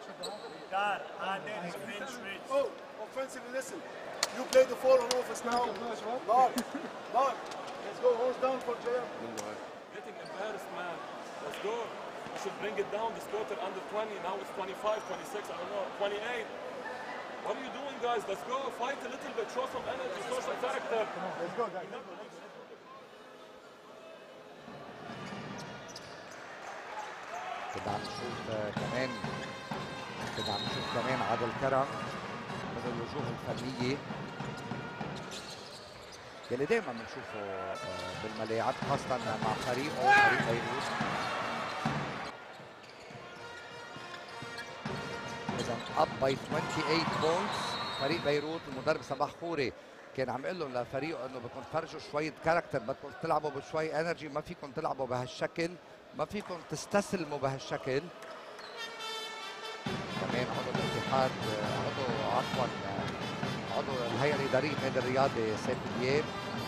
Oh, offensively, listen. You play the four on offense now. Mark, Mark, let's go. Horse down for J M. Getting embarrassed, man. Let's go. We should bring it down this quarter under twenty. Now it's twenty-five, twenty-six, I don't know, twenty-eight. What are you doing, guys? Let's go. Fight a little bit. Show some energy. Show some character. Let's go, guys. كده عم نشوف كمان كده عم نشوف كمان عادل كرم من الوجوه الفنيه يلي دائما بنشوفه بالملاعب خاصه مع فريقه فريق بيروت. اذا اب باي ثمانية وعشرين بوينتس فريق بيروت. المدرب صباح خوري كان عم يقول لهم لفريقه انه بدكم تفرجوا شويه كاركتر، بدكم تلعبوا بشوي انرجي، ما فيكم تلعبوا بهالشكل، ما فيكم تستسلموا بهالشكل. كمان عضو الاتحاد عضو عفوا عضو الهيئه الاداريه النادي الرياضي سيف دياب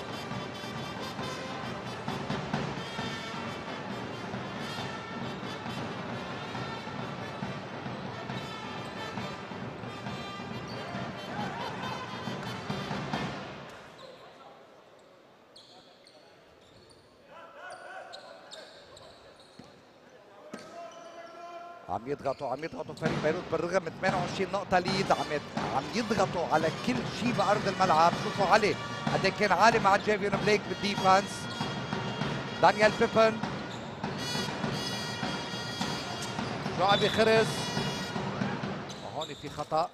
عم يضغطوا عم يضغطوا فريق بيروت بالرغم من ثمانية وعشرين نقطة ليد، عم عم يضغطوا على كل شيء بأرض الملعب. شوفوا علي قد كان عالي مع جيفيون بليك بالديفنس. دانيال بيبن شعبي خرس وهون في خطأ.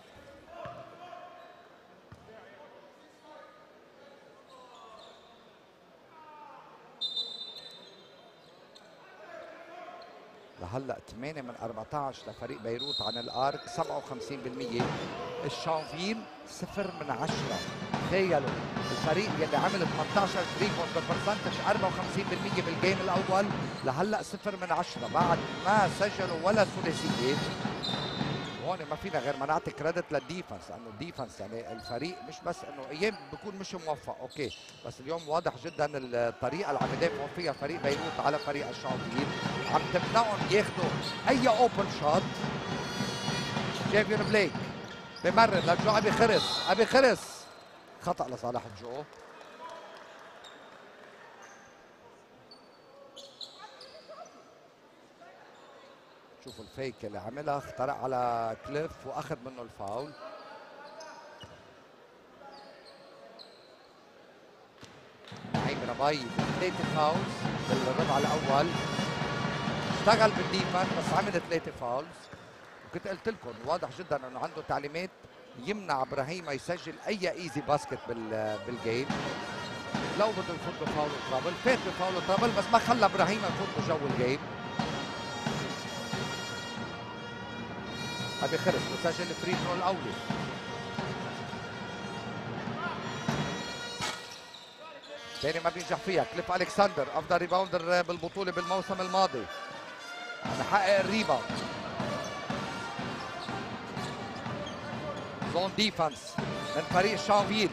لهلا ثمانية من أربعة عشر لفريق بيروت عن الارك، سبعة وخمسين بالمية. الشانفيل صفر من عشرة. تخيلوا الفريق يلي عمل ثمانية عشر ثري بوينت بالبرسنتج أربعة وخمسين بالمية بالجيم الاول، لهلا صفر من عشرة بعد ما سجلوا ولا ثلاثيه. هون ما فينا غير ما نعطي كريدت للديفنس، لانه الديفنس يعني الفريق مش بس انه ايام بيكون مش موفق اوكي، بس اليوم واضح جدا الطريقه اللي عم يدافعوا فيها فريق بيروت على فريق الشانفيل، عم تمنعهم ياخذوا اي اوبن شوت. جيفيون بليك بمرر لجو ابي خرس، ابي خرس خطا لصالح جو. شوفوا الفيك اللي عملها، اخترق على كليف واخذ منه الفاول. نعيم رباي ثلاثة فاولز بالربع الاول، اشتغل بالديفنس بس عمل ثلاثة فاولز. وكنت قلت لكم واضح جدا انه عنده تعليمات يمنع ابراهيم يسجل اي ايزي باسكت بال بالجيم. لو بده يفوت بفاول وترابل فات بفاول وترابل، بس ما خلى ابراهيم يفوت بجو الجيم. ابي خرس بسجل الفري ثرو الاولي. ثاني ما بينجح فيها كليف الكسندر، افضل ريباوندر بالبطوله بالموسم الماضي، عم يحقق الريباوند. زون ديفنس من فريق شانفيل.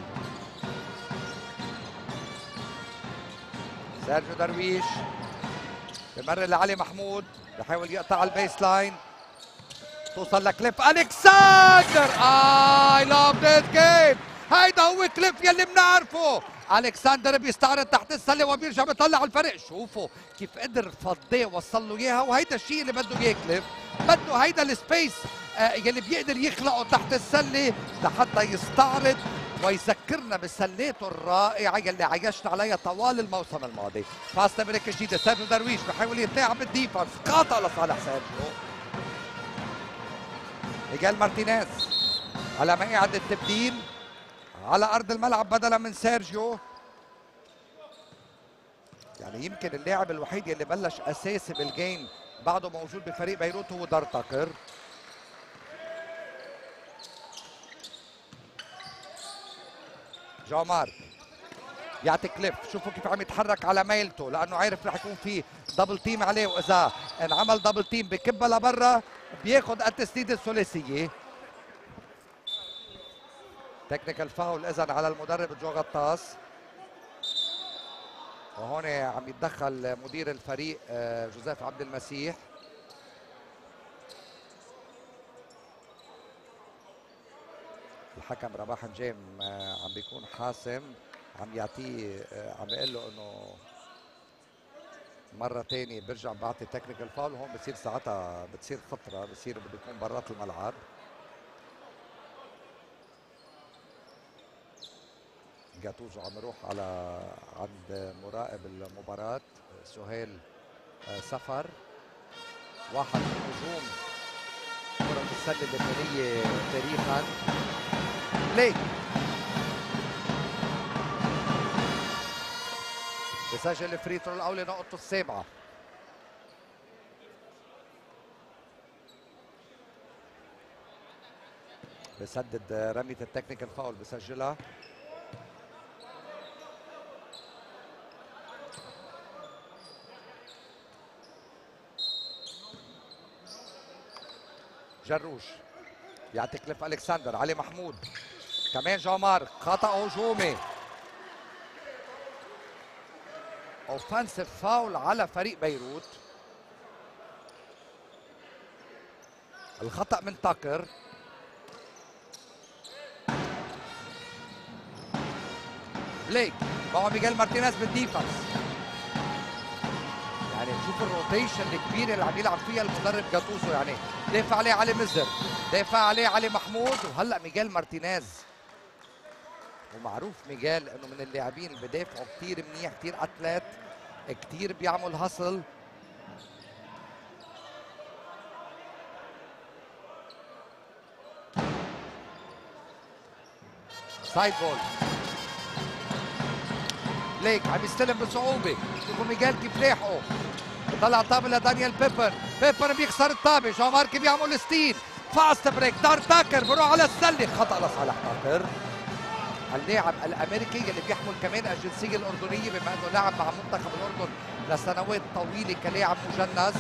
سيرجيو درويش بمرر لعلي محمود، بحاول يقطع البيس لاين، توصل لكليف الكسندر. اي لاف ذيس جيم. هيدا هو كليف يلي بنعرفه. الكسندر بيستعرض تحت السله وبيرجع بيطلع الفريق. شوفوا كيف قدر فضيه وصل له اياها، وهيدا الشيء اللي بده اياه كليف، بده هيدا السبيس آه يلي بيقدر يخلقه تحت السله لحتى يستعرض ويذكرنا بسلاته الرائعه يلي عايشنا عليها طوال الموسم الماضي. فاست بريك جديده، سيرجيو درويش بحاول يتلاعب بالديفنس، خطا لصالح سيرجيو. ميغيل مارتينيز على مقعد التبديل على ارض الملعب بدلا من سيرجيو. يعني يمكن اللاعب الوحيد يلي بلش اساسي بالجيم بعده موجود بفريق بيروت هو دارتاكر. جو مارك يعطي كليف، شوفوا كيف عم يتحرك على ميلته لانه عارف رح يكون في دبل تيم عليه، واذا انعمل دبل تيم بكبها لبرا بياخذ التسديده الثلاثيه. تكنيكال فاول اذا على المدرب جو غطاس، وهون عم يتدخل مدير الفريق جوزيف عبد المسيح. الحكم رباح نجيم عم بيكون حاسم، عم يعطيه عم بيقول له انه مرة تانية برجع بعطي تكنيكال فاول. هون بصير ساعتها بتصير خطرة، بصير بده يكون برات الملعب. جاتوزو عم يروح على عند مراقب المباراة سهيل سفر. واحد من هجوم كرة السلة اللبنانية تاريخا. بليك بسجل الفري ثرو الاولى نقطته السابعه. بسدد رميه التكنيكال فاول بسجلها. جروش يعطي كليف الكسندر. علي محمود كمان جامار. خطا هجومي. اوفنسيف فاول على فريق بيروت. الخطا من تاكر. بليك معه ميغيل مارتينيز بالديفنس. يعني شوف الروتيشن الكبيره اللي عم يلعب فيها المدرب جاتوزو. يعني دافع عليه علي مزر، دافع عليه علي محمود، وهلا ميغيل مارتينيز. ومعروف ميغيل انه من اللاعبين اللي بدافعوا كثير منيح، كثير اتليت، كثير بيعمل هصل. سايد بول. بليك عم يستلم بصعوبه. شوفوا ميغيل كيف لاحقه. بطلع طابه لدانيال بيبر. بيبر بيكسر الطابه. جون مارك بيعمل ستيل. فاست بريك. دار تاكر بروح على السله. خطا لصالح تاكر. اللاعب الامريكي اللي بيحمل كمان الجنسيه الاردنيه بما انه لعب مع منتخب الاردن لسنوات طويله كلاعب مجنس.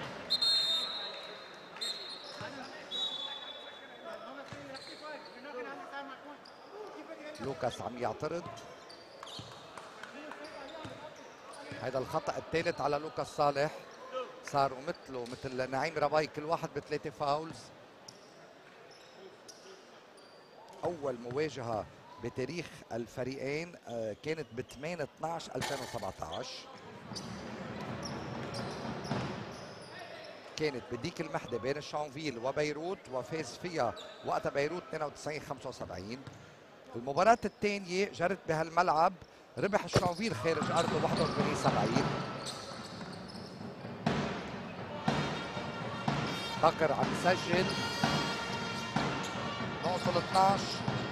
لوكاس عم يعترض. هذا الخطا الثالث على لوكاس صالح. صاروا مثله مثل نعيم رباي كل واحد بثلاثه فاولز. اول مواجهه بتاريخ الفريقين كانت ب ثمانية اثنعش ألفين وسبعطعش. كانت بديك المحدة بين الشانفيل وبيروت وفاز فيها وقتها بيروت اثنين وتسعين خمسة وسبعين. المباراة الثانية جرت بهالملعب، ربح الشانفيل خارج ارضه واحد وأربعين سبعين. تاكر عم يسجل نقطة اثنعش.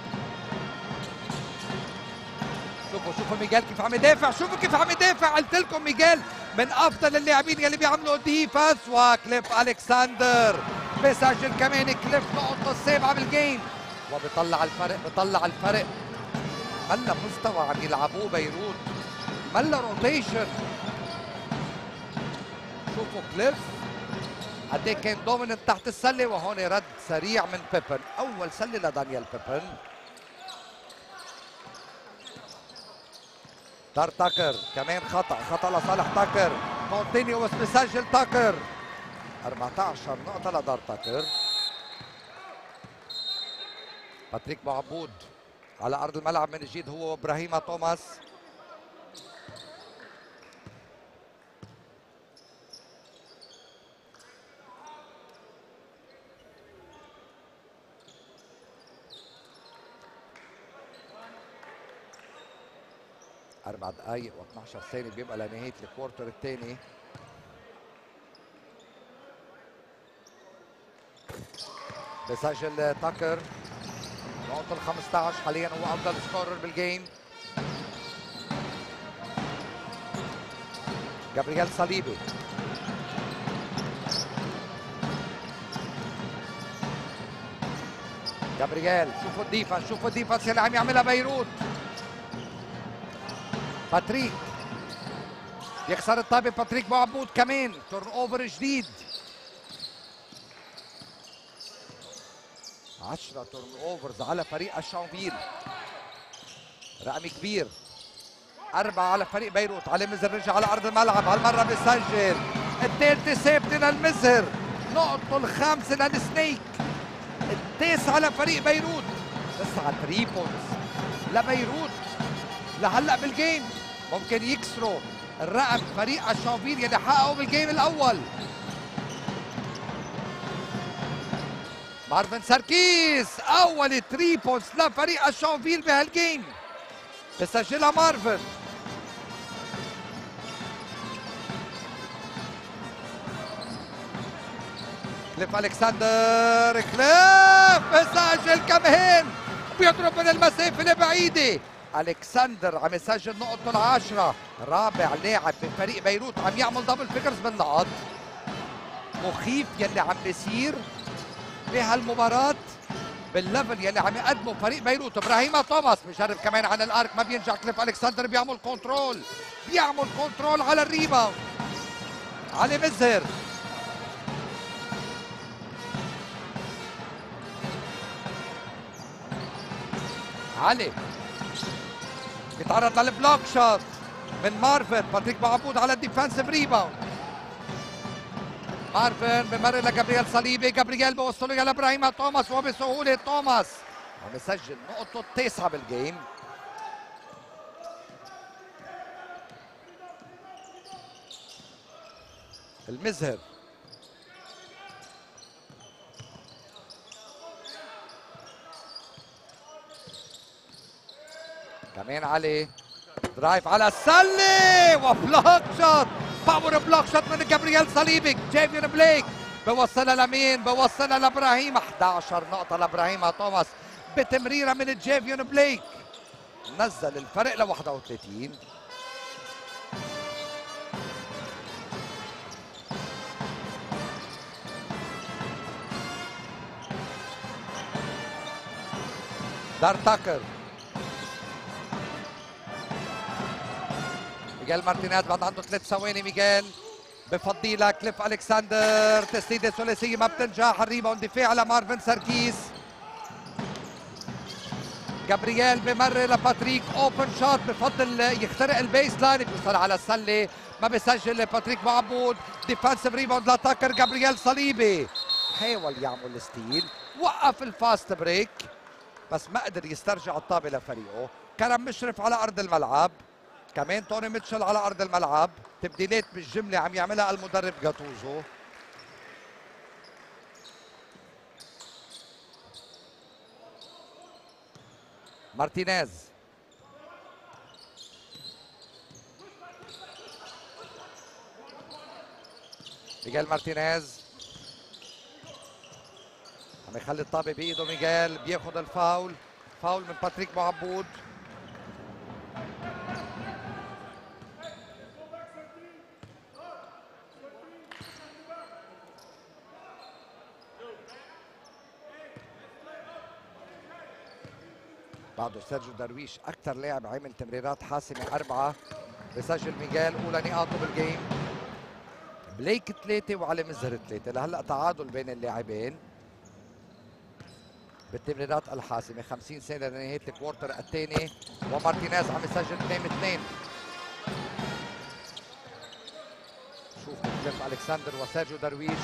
شوفوا شوفوا ميغيل كيف عم يدافع. شوفوا كيف عم يدافع. قلت لكم ميغيل من افضل اللاعبين يلي بيعملوا ديفنس. وكليف الكسندر بيسجل كمان كليف نقطة السابعة بالجيم. وبيطلع الفرق بيطلع الفرق. ملا مستوى عم يلعبوه بيروت. ملا روتيشن. شوفوا كليف قد ايه كان دوميننت تحت السله. وهون رد سريع من بيبن. اول سله لدانيال بيبن. دار تاكر كمان خطا. خطا لصالح تاكر. كونتينيوس بسجل تاكر. أربعطعش نقطه لدار تاكر. باتريك معبود على ارض الملعب من جديد هو وابراهيم توماس. أربع دقائق واثنعش ثانية بيبقى لنهاية الكوارتر الثاني. بسجل تاكر نقطة ال خمسطعش. حاليا هو أفضل سكورر بالجيم. جابرييل صليبي. جابرييل شوفوا الديفنس. شوفوا الديفنس اللي عم يعملها بيروت. باتريك يخسر الطابة. باتريك معبود كمان تورن اوفر جديد. عشرة تورن اوفرز على فريق الشانفيل. رقم كبير. أربعة على فريق بيروت. علي مزر رجع على أرض الملعب. هالمرة بيسجل الثالثة ثابتة للمزر. نقطة الخامسة للسنيك. التاسعة على فريق بيروت. تسعة ثري بوينتس لبيروت لهلا بالجيم. ممكن يكسروا الرقم فريق الشانفيل يلي حققوا بالجيم الاول. مارفن سركيس اول ثري بوينتس لفريق الشانفيل بهالجيم بسجلها مارفن. كليف الكسندر، كليف بسجل كمان بيضرب من المسافه البعيده. الكسندر عم يسجل نقطته العاشره، رابع لاعب بفريق بيروت عم يعمل دبل فيجرز بالنقط. مخيف يلي عم بيصير بهالمباراه بالليفل يلي عم يقدمه فريق بيروت. ابراهيم توماس بجرب كمان على الارك، ما بينجح. كليف الكسندر بيعمل كنترول بيعمل كنترول على الريباوند. علي مزهر علي بيتعرض للبلوك شوت من مارفن. باتريك معبود على الديفنسيف ريباوند. مارفن بمرر لجابرييل صليبي، جابرييل بوصله لابراهيم توماس وبسهوله توماس عم يسجل نقطته التاسعه بالجيم. المزهر كمان علي درايف على السله وبلوك شوت، باور بلوك شوت من جابرييل صليبي. جيفيون بليك بوصلها لمين؟ بوصلها لابراهيم. احد عشر نقطة لابراهيم توماس بتمريرة من جيفيون بليك، نزل الفرق ل واحد وثلاثين. دار تاكر، ميغيل مارتينيز بعد عنده ثلاث ثواني. ميغيل بفضي لك كليف الكسندر، تسديده ثلاثيه ما بتنجح. الريباوند دفاع على مارفن سركيس. جابرييل بمرر لباتريك، اوبن شوت بفضل يخترق البيس لاين، بيوصل على السله ما بيسجل. باتريك معبود ديفنسيف ريباوند لتاكر. جابرييل صليبي حاول يعمل ستيل، وقف الفاست بريك بس ما قدر يسترجع الطابه لفريقه. كرم مشرف على ارض الملعب، كمان توني ميتشل على ارض الملعب. تبديلات بالجمله عم يعملها المدرب جاتوزو. مارتينيز ميغيل مارتينيز عم يخلي الطابه بايده. ميغيل بياخذ الفاول، فاول من باتريك معبود. بعده سيرجيو درويش اكثر لاعب عمل تمريرات حاسمه، اربعه بسجل ميغيل اولى نقاطه بالجيم. بليك ثلاثه وعلي مزهر ثلاثه. لهلا تعادل بين اللاعبين بالتمريرات الحاسمه. خمسين ثانيه لنهايه الكوارتر الثاني ومارتينيز عم يسجل اثنين اثنين. شوف كليف الكسندر وسيرجيو درويش.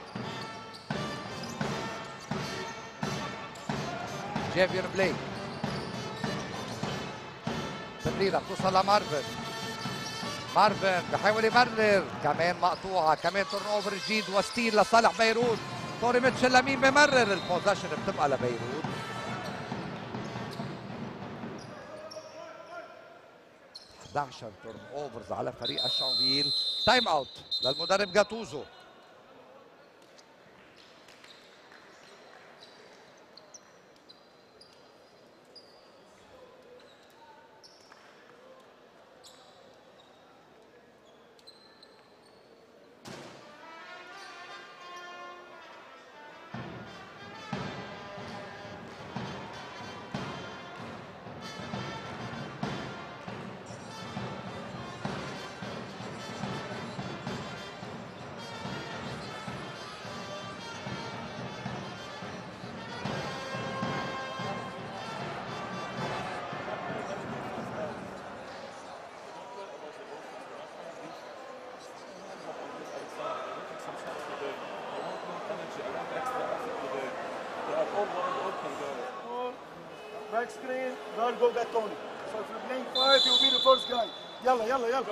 جيفيون بليك، تمريره بتوصل لمارفن. مارفن بحاول يمرر، كمان مقطوعه، كمان تورن اوفر جديد وستيل لصالح بيروت. توري ميتشل لمين بمرر؟ البوزيشن بتبقى لبيروت. احد عشر تورن اوفرز على فريق الشانفيل. تايم اوت للمدرب جاتوزو. back screen, guard go get Tony. So if you're playing five, you'll be the first guy. يلا يلا يلا.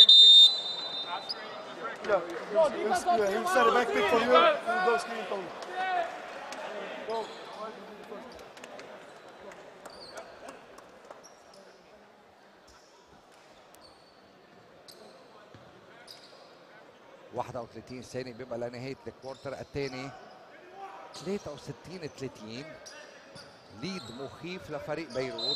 Yeah, yeah, he'll set a back pick for you. You go screen Tony. Go. واحد وثلاثين ثانية بيبقى لنهاية الكوارتر الثاني. ثلاثة وستين ثلاثين ليد مخيف لفريق بيروت.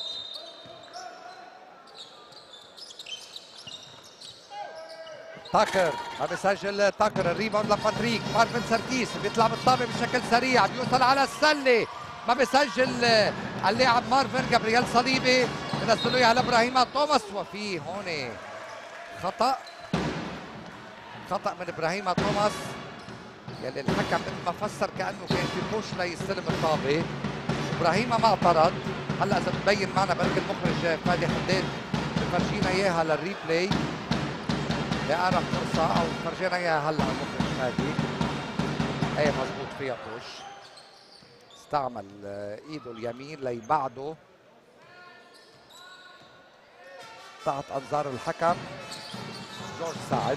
تاكر ما بيسجل. تاكر الريباوند لباتريك. مارفن سركيس بيطلع بالطابة بشكل سريع بيوصل على السلة ما بيسجل اللاعب مارفن. جابرييل صليبي بنزلوا اياها لابراهيم توماس وفي هون خطأ خطأ من ابراهيم توماس يلي الحكم مثل ما فسر كانه كان في بوش ليستلم الطابه. ابراهيم ما اعترض. هلا اذا بتبين معنا بركي المخرج فادي حداد بفرجينا اياها للريبلاي بأقرب فرصه او فرجينا اياها هلا المخرج فادي. ايه مضبوط فيها بوش. استعمل ايده اليمين ليبعده تحت انظار الحكم جورج سعد.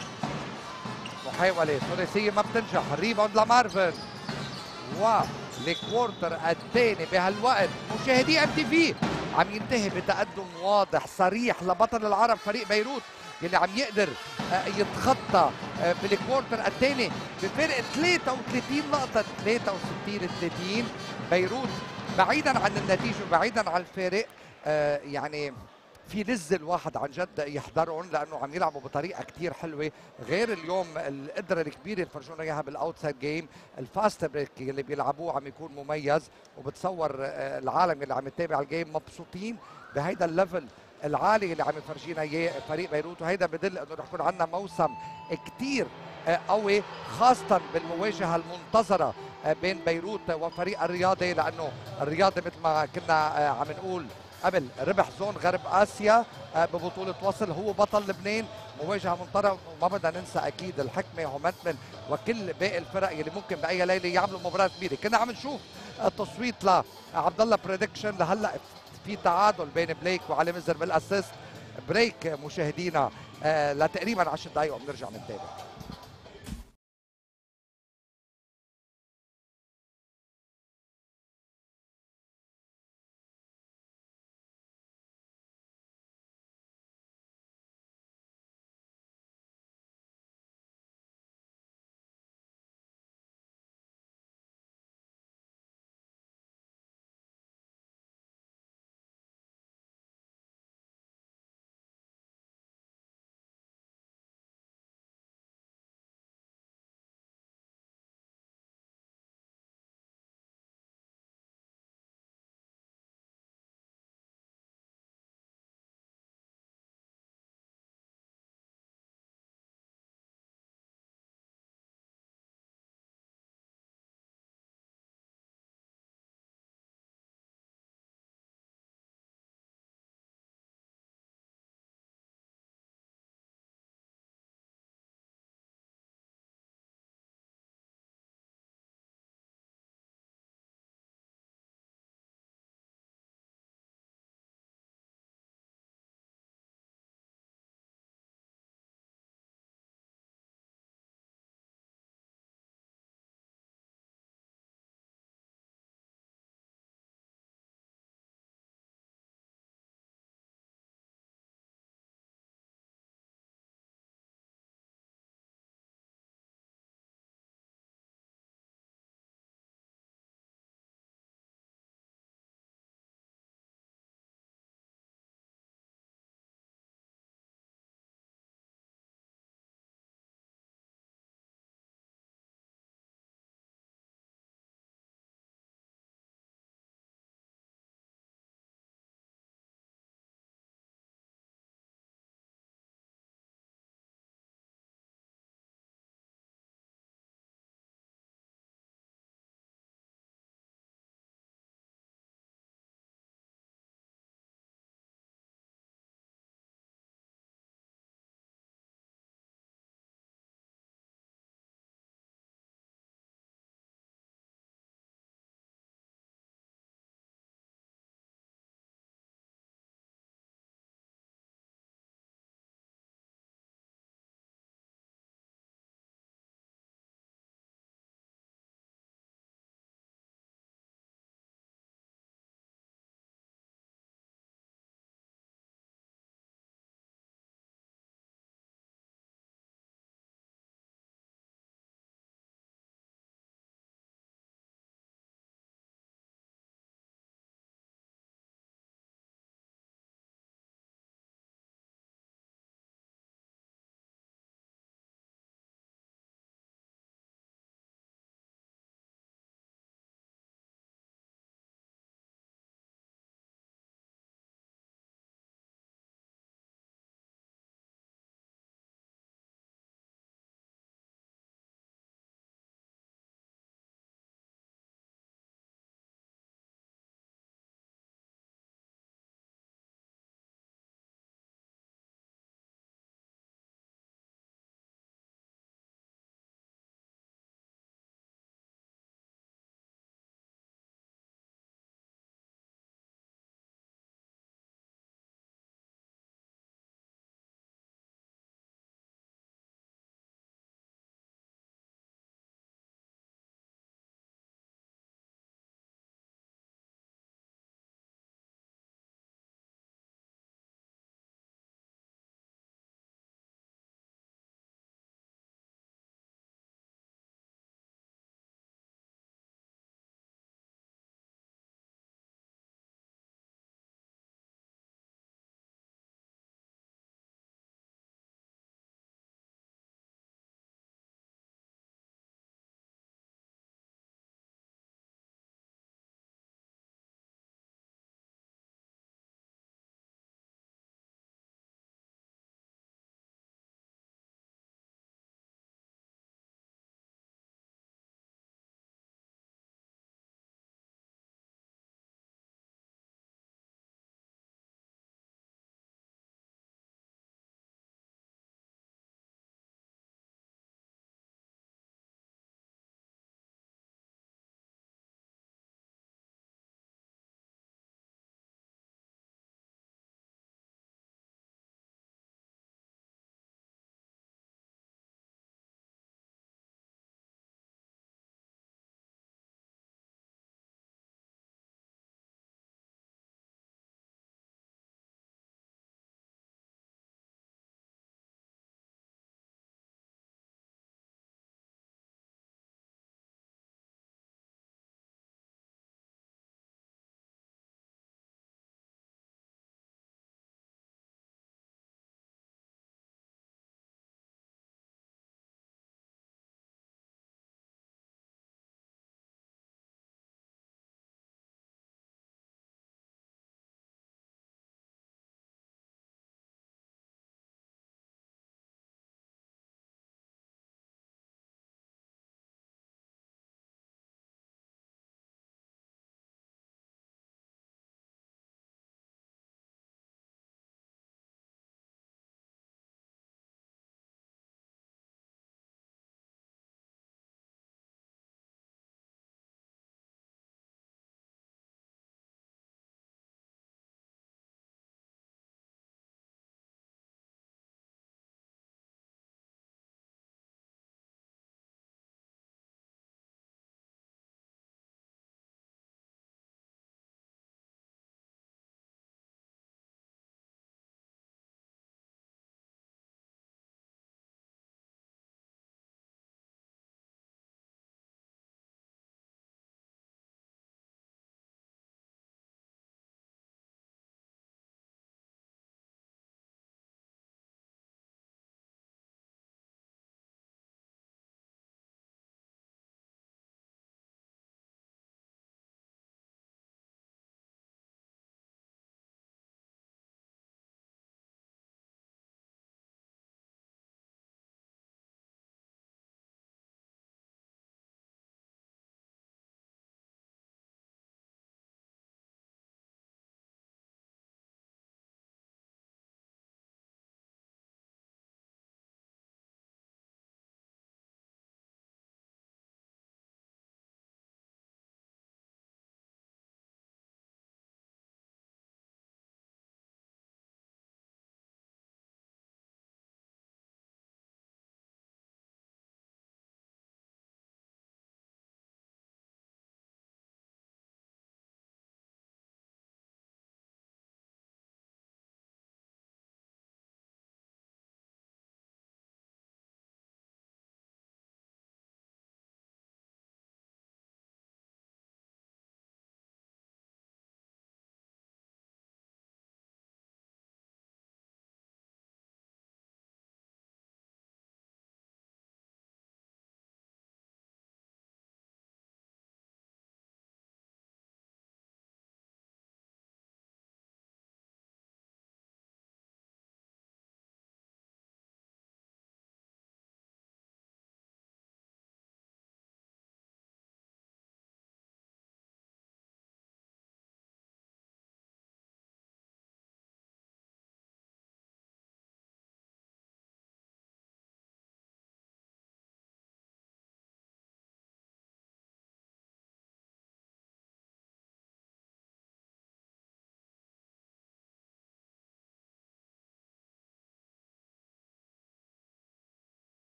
محاولة ثلاثية ما بتنجح. الريباوند لمارفن والكوارتر الثاني بهالوقت مشاهدي ام تي في عم ينتهي بتقدم واضح صريح لبطل العرب فريق بيروت يلي عم يقدر يتخطى بالكوارتر الثاني بفرق ثلاثة وثلاثين نقطة. ثلاثة وستين ثلاثين بيروت بعيدا عن النتيجة وبعيدا عن الفارق يعني في لذة الواحد عن جد يحضرهم لانه عم يلعبوا بطريقه كثير حلوه غير اليوم القدره الكبيره اللي فرجونا اياها بالاوتسايد جيم. الفاست بريك اللي بيلعبوه عم يكون مميز وبتصور العالم اللي عم يتابع الجيم مبسوطين بهيدا الليفل العالي اللي عم يفرجينا اياه فريق بيروت. وهيدا بدل انه رح يكون عندنا موسم كثير قوي خاصه بالمواجهه المنتظره بين بيروت وفريق الرياضي لانه الرياضي مثل ما كنا عم نقول قبل ربح زون غرب اسيا ببطوله وصل. هو بطل لبنان. مواجهه منطره وما بدنا ننسى اكيد الحكمه هومنتمن وكل باقي الفرق اللي ممكن باي ليله يعملوا مباراه كبيره. كنا عم نشوف التصويت لعبد الله بريدكشن لهلا في تعادل بين بليك وعلي مزر بالاسيست. بريك مشاهدينا لتقريبا عشر دقائق وبنرجع نتابع.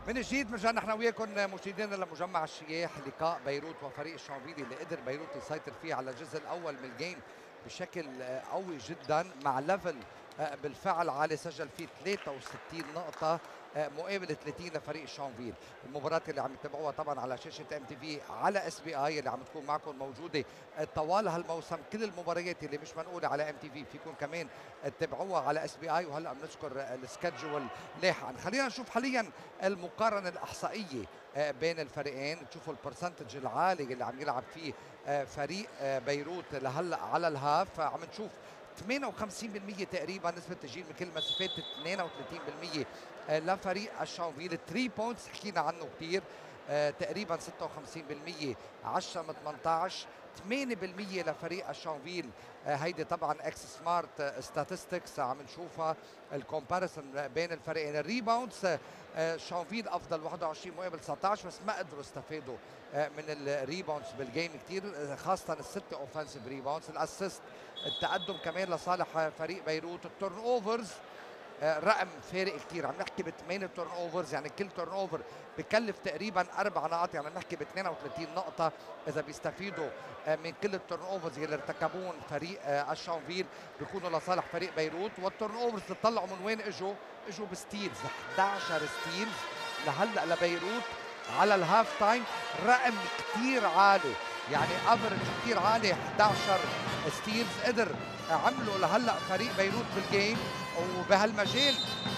من جديد رجعنا نحن وياكم مشاهدينا لمجمع الشياح، لقاء بيروت وفريق الشانفيلي اللي قدر بيروت يسيطر فيه على الجزء الاول من الجيم بشكل قوي جدا، مع ليفل بالفعل عالي سجل فيه ثلاثة وستين نقطة مقابل ثلاثين لفريق الشانفيل. المباراة اللي عم تتابعوها طبعا على شاشة ام تي في على اس بي اي اللي عم تكون معكم موجودة طوال هالموسم، كل المباريات اللي مش منقولة على ام تي في فيكم كمان تتابعوها على اس بي اي، وهلا بنذكر السكجول لاحقا. خلينا نشوف حاليا المقارنة الإحصائية بين الفريقين، تشوفوا البرسنتج العالي اللي عم يلعب فيه فريق بيروت لهلا على الهاف. عم نشوف ثمانية وخمسين بالمئة تقريبا نسبة تسجيل من كل المسافات، اثنين وثلاثين بالمئة لفريق الشانفيل. ثلاثة بوينتس حكينا عنه كثير، آه تقريبا ستة وخمسين بالمئة عشرة من ثمانية عشر، ثمانية بالمئة لفريق الشانفيل. آه هيدي طبعا اكس سمارت ستاتستكس عم نشوفها الكومباريسون بين الفريقين. الريباوندز آه شانفيل افضل واحد وعشرين مقابل تسعة عشر، بس ما قدروا يستفادوا آه من الريباوندز بالجيم كثير، آه خاصه السته اوفنسيف ريباوندز. الاسيست التقدم كمان لصالح فريق بيروت. التورن اوفرز رقم فارق كثير، عم نحكي بثمانية تورن اوفرز، يعني كل تورن اوفر بكلف تقريبا اربع نقاط، يعني عم نحكي ب اثنين وثلاثين نقطة إذا بيستفيدوا من كل التورن اوفرز اللي ارتكبون فريق الشانفيل بيكونوا لصالح فريق بيروت. والتورن اوفرز تطلعوا من وين اجوا؟ اجوا بستيلز، احد عشر ستيلز لهلا لبيروت على الهاف تايم، رقم كثير عالي، يعني افرج كثير عالي. احد عشر ستيلز قدر عملوا لهلا فريق بيروت بالجيم، وبهالمجال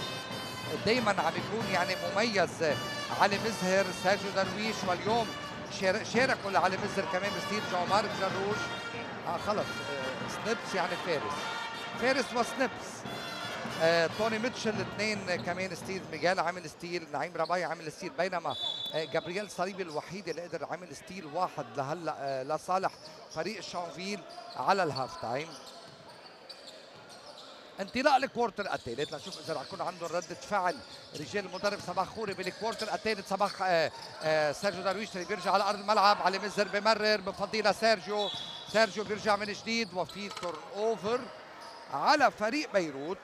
دائما عم يكون يعني مميز علي مزهر، سيرجيو درويش، واليوم شاركوا لعلي مزهر كمان بستيل جو مارك جروش. اه خلص آه سنيبس يعني فارس فارس وسنيبس. آه توني ميتشل اثنين كمان ستيل، ميغال عامل ستيل، نعيم رباي عامل ستيل، بينما آه جابرييل صليبي الوحيد اللي قدر عامل ستيل واحد لهلا آه لصالح فريق الشانفيل على الهاف تايم. انطلاق الكوارتر الثالث لنشوف اذا رح يكون عندهم ردة فعل رجال المدرب صباح خوري بالكوارتر الثالث. صباح آه آه سيرجيو درويش اللي بيرجع على ارض الملعب، علي مزر بمرر بفضيله سيرجيو، سيرجيو بيرجع من جديد، وفي تورن اوفر على فريق بيروت.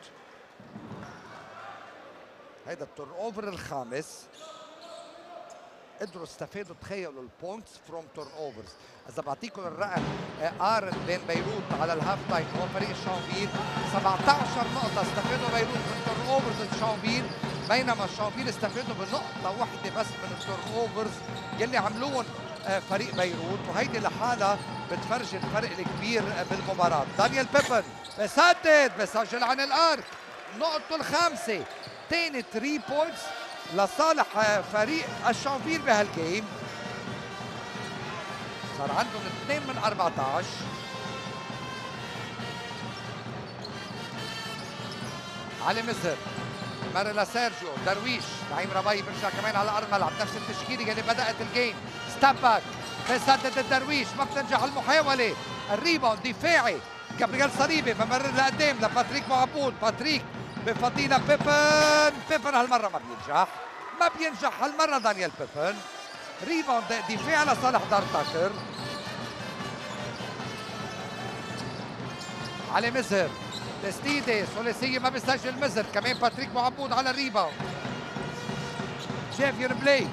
هيدا التورن اوفر الخامس، قدروا استفادوا، تخيلوا البوينتس فروم تورن اوفرز. اذا بعطيكم الرقم قارن بين بيروت على الهاف تايم وفريق الشانفيل، سبعة عشر نقطة استفادوا بيروت من تورن اوفرز الشانفيل، بينما الشانفيل استفادوا بنقطة واحدة بس من التورن اوفرز يلي عملوهم فريق بيروت، وهيدي لحالها بتفرجي الفرق الكبير بالمباراة. دانيال بيبن بسدد بسجل عن الارك نقطته الخامسة، ثاني ثلاثة بوينتس لصالح فريق الشانفيل بهالجيم. صار عندهم اثنين من أربعة عشر. علي مزر مر لسيرجيو درويش، نعيم رباي بيرجع كمان على ارض الملعب، نفس التشكيله اللي بدات الجيم. ستاب باك بسدد الدرويش، ما بتنجح المحاوله. الريباوند دفاعي، جابرييل صليبي بمرر لقدام لباتريك معبود، باتريك بفضيله بيبن، بيبن هالمره ما بينجح، ما بينجح هالمره دانيال بيبن. ريباوند دفاع لصالح دار تاكر. علي مزهر تسديده ثلاثيه ما بيسجل مزهر، كمان باتريك معبود على الريباوند. جافير بليك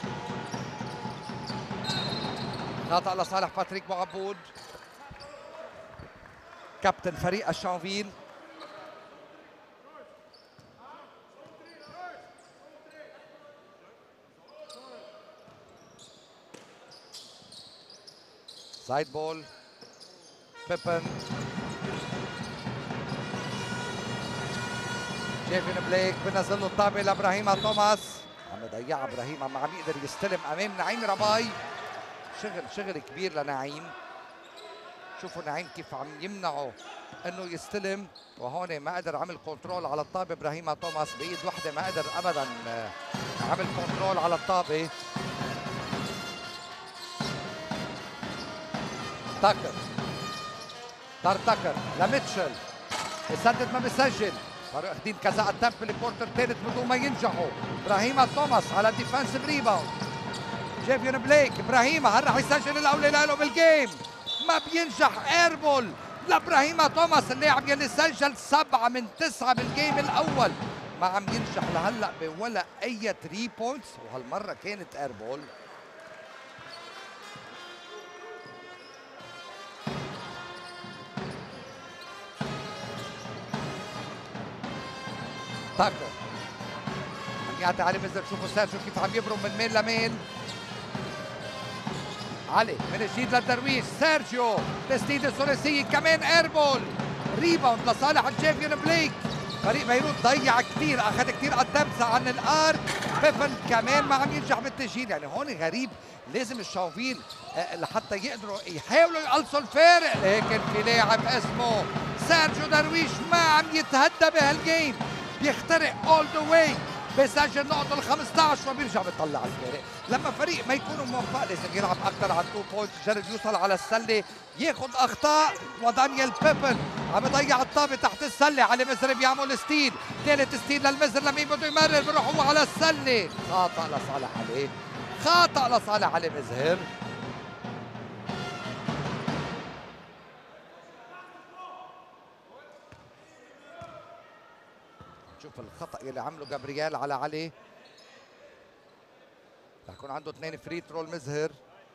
خطأ لصالح باتريك معبود كابتن فريق الشانفيل. سايد بول بيبن، جيفين بليك بنزل له الطابه لابراهيم توماس، عم يضيعها ابراهيم، ما عم يقدر يستلم امام نعيم رباي. شغل شغل كبير لنعيم، شوفوا نعيم كيف عم يمنعه انه يستلم، وهون ما قدر عمل كنترول على الطابه ابراهيم توماس بايد وحده، ما قدر ابدا عمل كنترول على الطابه. تاكر دار تاكر لميتشل يسدد ما بيسجل، صاروا اخذين كذا اتمب بالكورتر الثالث بدون ما ينجحوا. ابراهيم توماس على ديفنسيف ريباوند، جيفيون بليك، ابراهيم هل رح يسجل الاولى له بالجيم؟ ما بينجح، ايربول لابراهيم توماس اللاعب يلي سجل سبعة من تسعة بالجيم الاول، ما عم ينجح لهلا بولا اي ثلاثة بوينتس، وهالمره كانت اير بول. تاكر عم يعطي علي مزر. شوفوا سيرجيو كيف عم يبرم من ميل لميل. علي من جديد للدرويش. سيرجيو تسديد الثلاثيه كمان ايربول. ريباوند لصالح جافيون بليك. فريق بيروت ضيع كثير، اخذ كثير قدام عن الارك. بيبن كمان ما عم ينجح بالتسجيل. يعني هون غريب، لازم الشاوفيل لحتى يقدروا يحاولوا يقلصوا الفارق، لكن في لاعب اسمه سيرجيو درويش ما عم يتهدى بهالجيم، بيخترق اول ذا واي، بيسجل نقطه ال خمسطعش وبيرجع بيطلع الفارق. لما فريق ما يكون موفق لازم يلعب اكثر على التو بوينت، يجرب يوصل على السله، ياخذ اخطاء. ودانيال بيبن عم يضيع الطابه تحت السله. علي مزر بيعمل ستيل، ثالث ستيل للمزر. لمين بده يمرر؟ بيروح هو على السله. خطا لصالح علي، خطا لصالح علي مزهر. شوف الخطا اللي عمله جابرييل على علي. رح يكون عنده اثنين فري ثرو المزهر.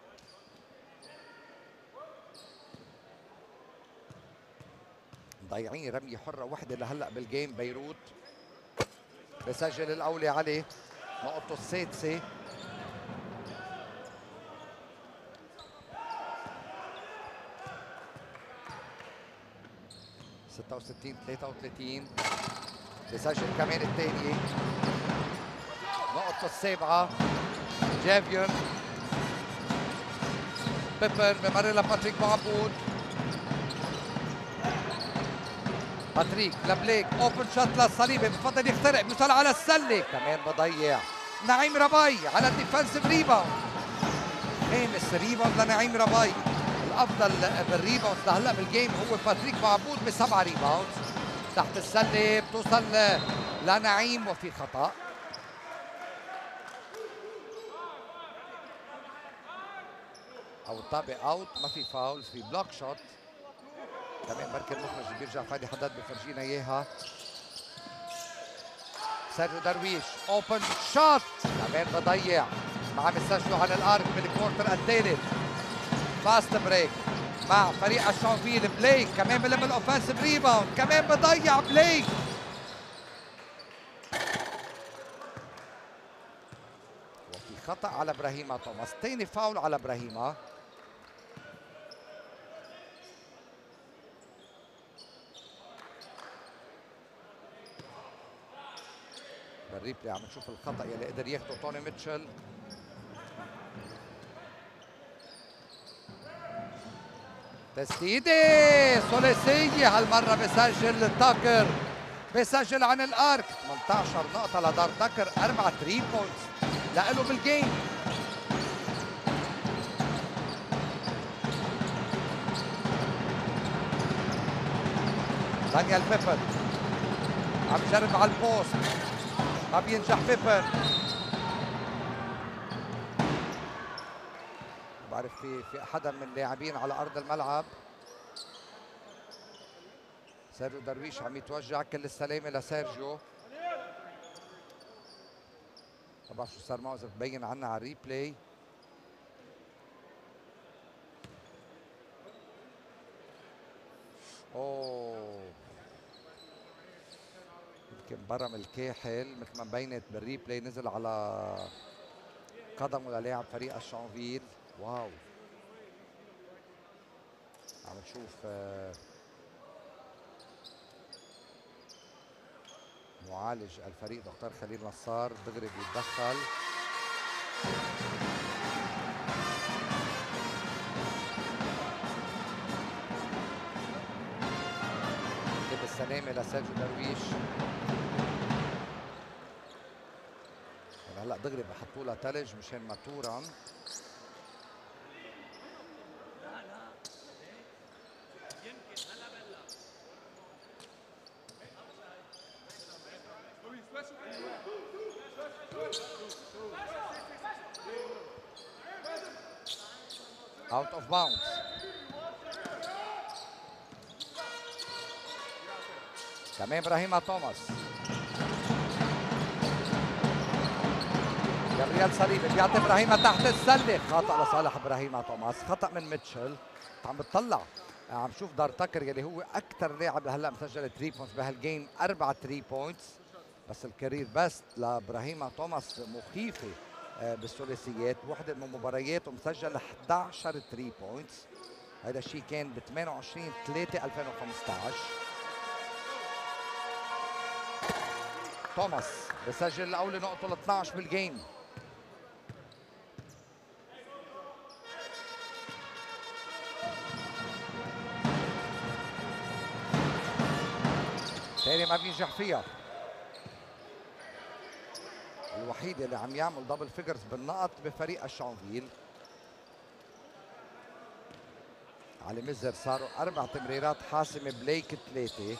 ضايعين رميه حره وحده لهلا بالجيم بيروت. بسجل الاولي علي، نقطته السادسه. ستة وستين ثلاثة وثلاثين. بسجل كمان الثانيه، نقطته السابعه. جافيون بيبن بمرر لباتريك معبود. باتريك لبليك، اوبن شوت للصليبي، بفضل يخترق، بيوصل على السله، كمان بضيع. نعيم رباي على الديفنسيف ريباوند. خامس ريباوند لنعيم رباي. الافضل بالريباوند لهلا بالجيم هو باتريك معبود بسبعه ريباوند. تحت السله بتوصل لنعيم وفي خطا. او طابق اوت، ما في فاول، في بلوك شوت. كمان بركي المخرج بيرجع فادي حداد بفرجينا اياها. سيرجيو درويش اوبن شوت، كمان بضيع. ما عم يسجلوا على الارك بالكورتر الثالث. فاست بريك مع فريق الشانفيل. بليك كمان بلم الاوفنسيف ريباوند، كمان بضيع بليك. وفي خطا على ابراهيم توماس، ثاني فاول على ابراهيم. بالريبلي عم نشوف الخطا يلي قدر ياخده توني ميتشل. تسديده ثلاثيه، هالمره بسجل تاكر، بسجل عن الارك. ثمانية عشر نقطه لدار تاكر، اربعه ثري بوينتس لإله بالجيم. دانيال بيبن عم يجرب على البوست، ما بينجح بيبن. بعرف في في حدا من اللاعبين على ارض الملعب. سيرجيو درويش عم يتوجع، كل السلامه لسيرجيو. ما بعرف شو صار معه، اذا ببين عنا على الريبلاي. اوه يمكن برم الكاحل مثل ما بينت بالريبلاي، نزل على قدمه للاعب فريق الشانفيل. واو، عم نشوف معالج الفريق دكتور خليل نصار دغري بيتدخل. كتب السلامه لسيرجيو درويش. هلا دغري بحطوا لها ثلج مشان ما تورم. Out of bounds. كمان ابراهيم توماس جابرييل صليبي بيعطي ابراهيم تحت السله، خطا لصالح ابراهيم توماس، خطا من ميتشل. عم بتطلع عم شوف دار تاكر يلي هو اكثر لاعب لهلا مسجل ثري بوينتس بهالجيم، اربعه ثري بوينتس، بس الكارير بس لابراهيم توماس مخيفه بالثلاثيات، وحده من مبارياته مسجل احد عشر ثري بوينتس، هذا الشيء كان ب ثمانية وعشرين ثلاثة ألفين وخمسطعش. توماس بسجل الاول نقطه ال اثنعش بالجيم. تاني ما بينجح فيها، الوحيد اللي عم يعمل دبل فيجرز بالنقط بفريق الشانفيل. علي مزر صاروا اربع تمريرات حاسمه، بليك ثلاثه.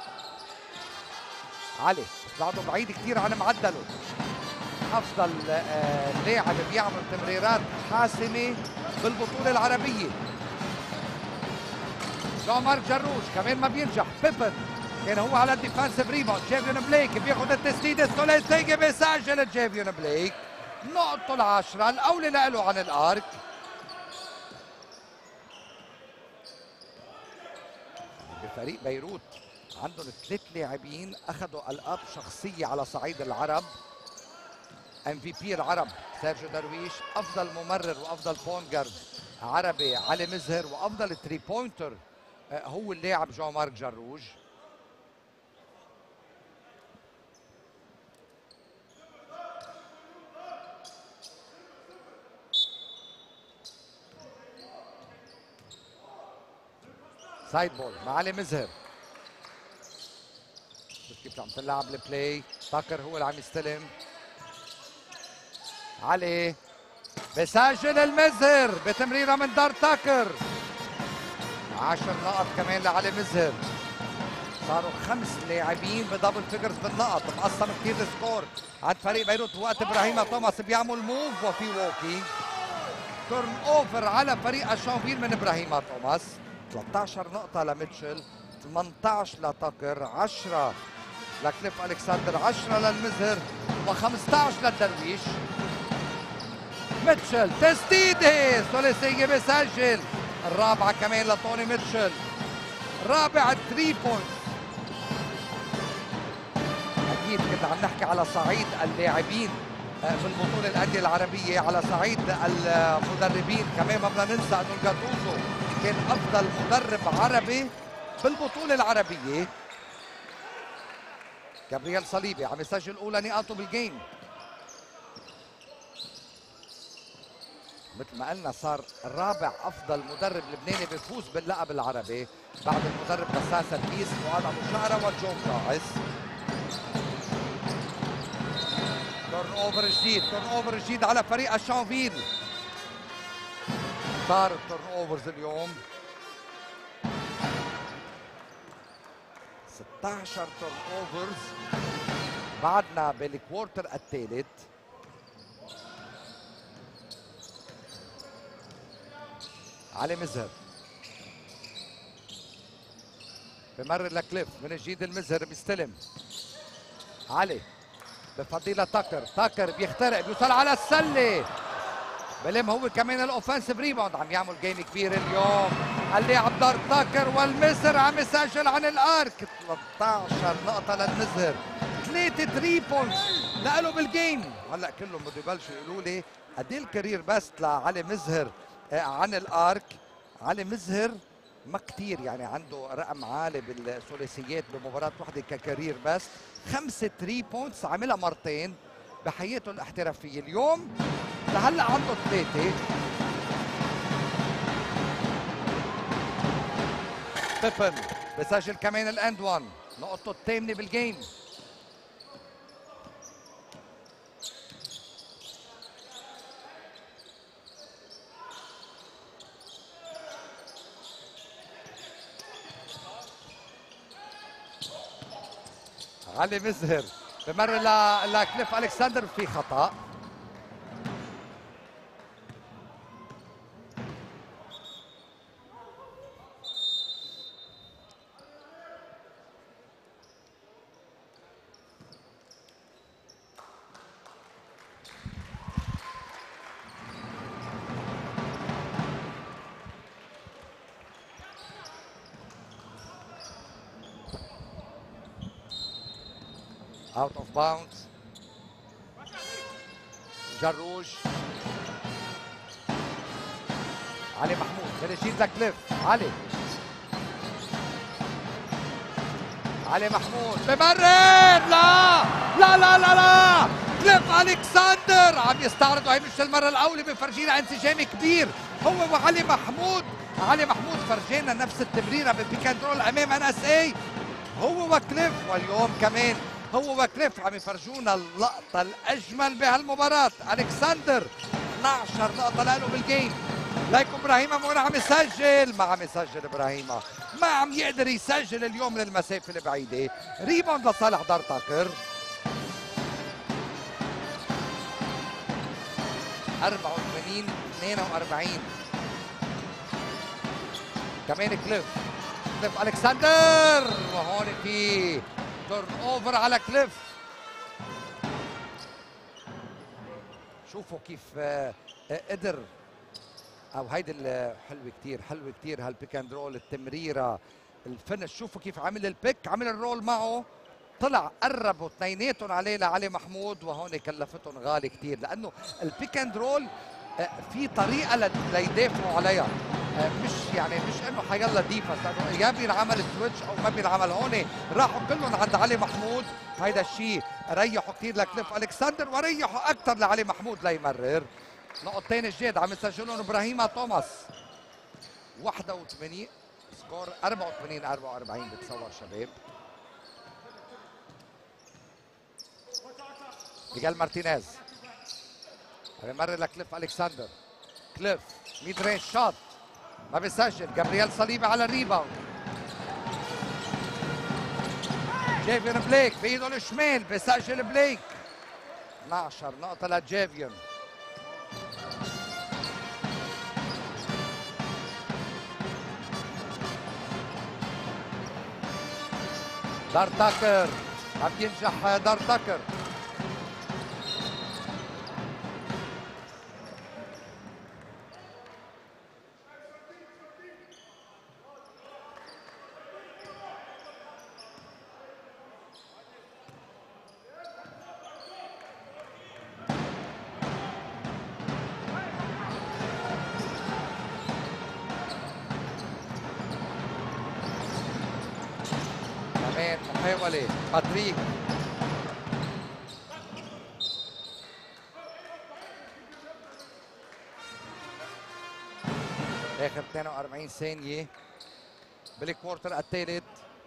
علي بعده بعيد كثير عن معدله، افضل لاعب بيعمل تمريرات حاسمه بالبطوله العربيه. جون مارك جروش كمان ما بينجح. بيبن كان هو على الديفانسيف ريباوند. جافيون بليك بياخذ التسديده الثلاثيه، بيسجل جافيون بليك نقطه العشره الاولى له عن الارك. بفريق بيروت عندهم ثلاث لاعبين اخذوا القاب شخصيه على صعيد العرب، ام في بي العرب سيرجيو درويش، افضل ممرر وافضل بوينت جارد عربي علي مزهر، وافضل ثري بوينتر هو اللاعب جون مارك جروج. سايد بول مع علي مزهر، شوف كيف عم تلعب البلاي. تاكر هو اللي عم يستلم. علي بسجل المزهر بتمريره من دار تاكر، عشر نقط كمان لعلي مزهر. صاروا خمس لاعبين بدبل فيجرز بالنقط، مقسم كثير السكور عند فريق بيروت. وقت ابراهيم توماس بيعمل موف وفي ووكينج، تورن اوفر على فريق الشانفيل من ابراهيم توماس. ثلاث عشر نقطة لميتشل، ثمانية عشر لتاكر، عشرة لكليف الكساندر، عشرة للمزهر، و15 للدرويش. ميتشل تسديده ثلاثية بسجل، الرابعة كمان لتوني ميتشل، رابع ثري بوينت. أكيد كنا عم نحكي على صعيد اللاعبين بالبطولة الأندية العربية، على صعيد المدربين كمان ما بدنا ننسى إنه الجاتوزو كان أفضل مدرب عربي بالبطولة العربية. جابرييل صليبي عم يسجل أولى نقاطه بالجيم. مثل ما قلنا صار رابع أفضل مدرب لبناني بيفوز باللقب العربي بعد المدرب بسام سربيس، فؤاد أبو شعرة وجون قائس. تورن اوفر جديد، تورن اوفر جديد على فريق الشانفيل. صار التورن اوفرز اليوم ستة عشر تورن اوفرز، بعدنا بالكوارتر الثالث. علي مزهر بمرر لكليف، من جديد المزهر بيستلم. علي بفضيلة تاكر، تاكر بيخترق بيوصل على السلة، بلم هو كمان الاوفنسيف ريباوند. عم يعمل جيم كبير اليوم اللاعب دار تاكر، والمزهر عم يسجل عن الارك. ثلاث عشر نقطة للمزهر، ثلاثة ثري بوينتس لقلوا بالجيم. هلا كلهم بده يبلشوا يقولوا لي قد ايه الكارير بس لعلي مزهر عن الارك. علي مزهر ما كتير يعني عنده رقم عالي بالثلاثيات بمباراة واحدة ككارير، بس خمسة ثري بوينتس عملها مرتين بحياته الاحترافية. اليوم لهلا عنده ثلاثة. بيبن بسجل كمان الاند وان، نقطته الثامنة بالجيم. علي مزهر بمر لكليف الكساندر، في خطأ. اوت اوف باوندز. جروج، علي محمود بنشيد لكليف. علي علي محمود بمرر. لا لا لا لا لا كليف الكساندر عم يستعرض، وهي مش المره الاولى بفرجينا انسجام كبير هو وعلي محمود. علي محمود فرجينا نفس التمريره بالبيك اند رول امام ان اس اي هو وكليف، واليوم كمان هو وكليف عم يفرجونا اللقطه الاجمل بهالمباراه. الكساندر اثنعش نقطه له بالجيم. ليكم ابراهيم مون عم يسجل، ما عم يسجل ابراهيم، ما عم يقدر يسجل اليوم من المسافه البعيده. ريباوند لصالح دارتاكر. أربعة وثمانين اثنين وأربعين. كمان كليف كليف الكساندر، وهون في تورن اوفر على كليف. شوفوا كيف قدر، او هيدي حلوه كثير، حلوه كثير هالبيك اند رول، التمريره، الفنش. شوفوا كيف عمل البيك، عمل الرول معه، طلع قربوا اثنيناتهم عليه لعلي محمود، وهون كلفتهم غالي كثير، لانه البيك اند رول في طريقه ليدافعوا عليها، مش يعني مش انه حيلا ديفنس، لانه يا بينعمل سويتش او ما بينعمل. هون راحوا كلهم عند علي محمود، هيدا الشيء ريحوا كثير لكليف الكساندر، وريحوا اكثر لعلي محمود ليمرر. نقطتين الجديد عم يسجلون ابراهيم توماس. واحد وثمانين سكور أربعة وثمانين أربعة وأربعين بتصور شباب. ميغيل مارتينيز بمرر لكليف الكساندر. كليف ميد رينج شوت ما بيسجل. جابرييل صليبي على الريباوند. جيفيون بليك بايده الشمال بيسجل بليك. اثنعش نقطة لجيفيون. دارتاكر عم ينجح دارتاكر. محاولة باتريك. اخر اثنين وأربعين ثانية بالكوارتر الثالث.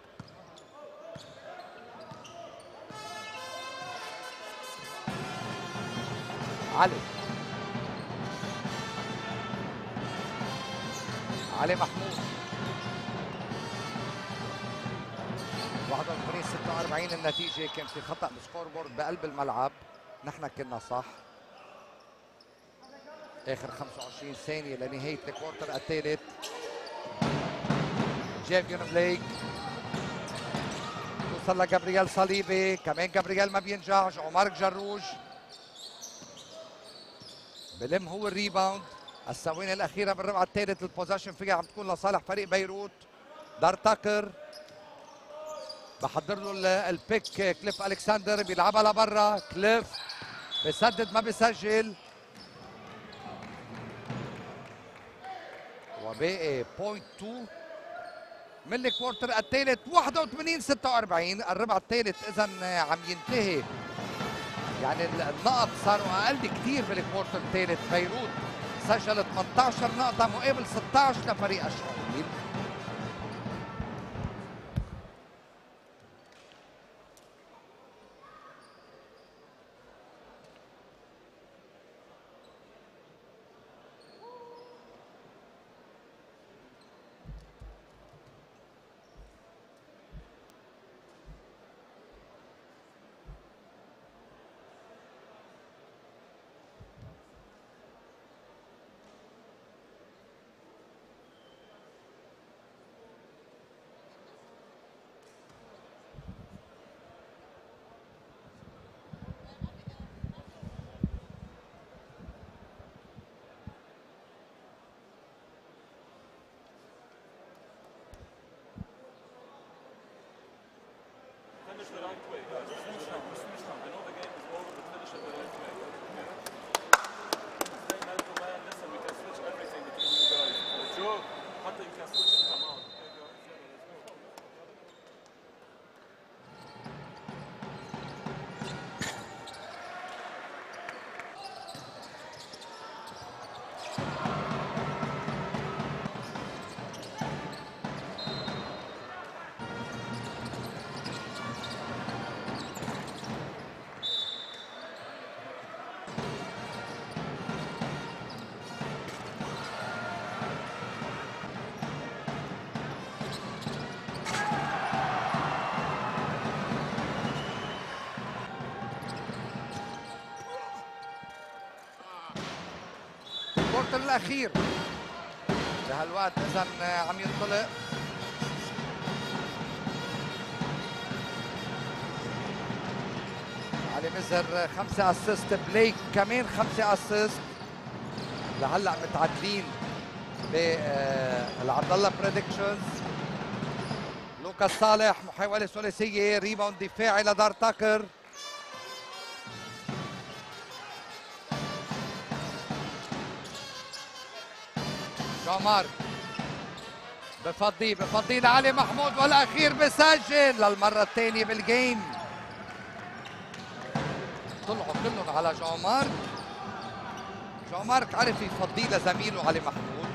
علي علي محمود واحد وثمانين ستة وأربعين النتيجة. كان في خطأ بالسكور بورد بقلب الملعب، نحن كنا صح. آخر خمسة وعشرين ثانية لنهاية الكوارتر الثالث. جيفيون بليك توصل لجابرييل صليبي، كمان جابرييل ما بينجح. عمر جروج بلم هو الريباوند. الثواني الأخيرة بالربع الثالث، البوزيشن فيها عم تكون لصالح فريق بيروت. دارتاكر بحضر له البيك. كليف الكساندر بيلعبها لبرا. كليف بيسدد ما بيسجل، وباقي بوينت اثنين من الكوارتر الثالث. واحد وثمانين ستة وأربعين الربع الثالث اذا عم ينتهي، يعني النقط صاروا اقل كثير بالكوارتر الثالث. بيروت سجل ثمانية عشر نقطة مقابل ستة عشر لفريق الشمال. Finish the right way, guys. الكورتر الاخير بهالوقت اذا عم ينطلق. علي مزهر خمسه اسيست، بليك كمان خمسه اسيست. لهلا متعادلين بالعبد الله بريدكشنز. لوكاس صالح محاوله ثلاثيه، ريباوند دفاعي لدار تاكر. جامار بفضي بفضي لعلي محمود، والاخير بسجل للمره الثانيه بالجيم. طلعوا كلهم على جامار. جامار عرف يفضي لزميله علي محمود.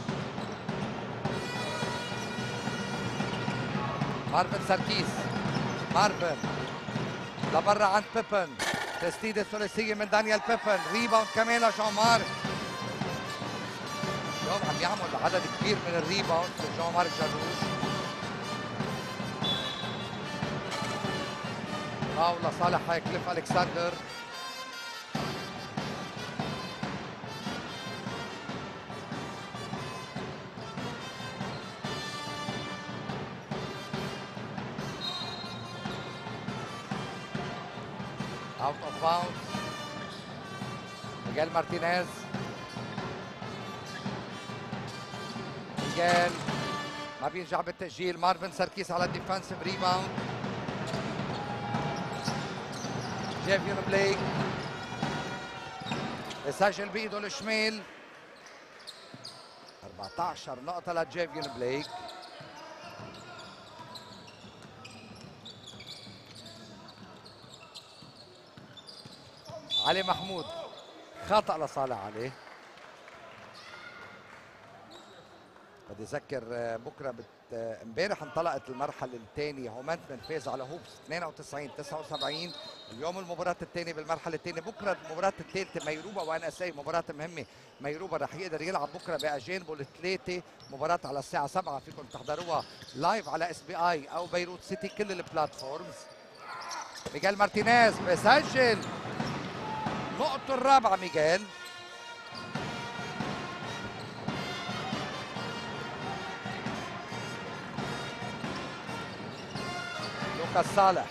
مارفن سركيس، مارفن لبرا عند بيبن، تسديده ثلاثيه من دانيال بيبن، ريباوند كمان لجامار. اليوم عم يعمل عدد كبير من الريباوند جون مارك جاروش. فاول لصالح كليف الكسندر. اوت اوف باوندز. ميغيل مارتينيز، ميغيل ما بينجح بالتسجيل. مارفن سركيس على الديفنسيف ريباوند. جيفيون بليك بسجل بايده الشمال. أربعة عشر نقطة لجيفيون بليك. علي محمود خطأ لصالح عليه. بدي اذكر بكره بت... امبارح انطلقت المرحله الثانيه، هومنتمن فاز على هوبس اثنين وتسعين تسعة وسبعين. اليوم المباراه الثانيه بالمرحله الثانيه، بكره المباراه الثالثه ميروبا وان اس اي، مباراه مهمه. ميروبا رح يقدر يلعب بكره باجانبه الثلاثه، مباراه على الساعه سبعة، فيكم تحضروها لايف على اس بي اي او بيروت سيتي كل البلاتفورمز. ميغيل مارتينيز بسجل نقطه الرابعه. ميغيل لوكاس صالح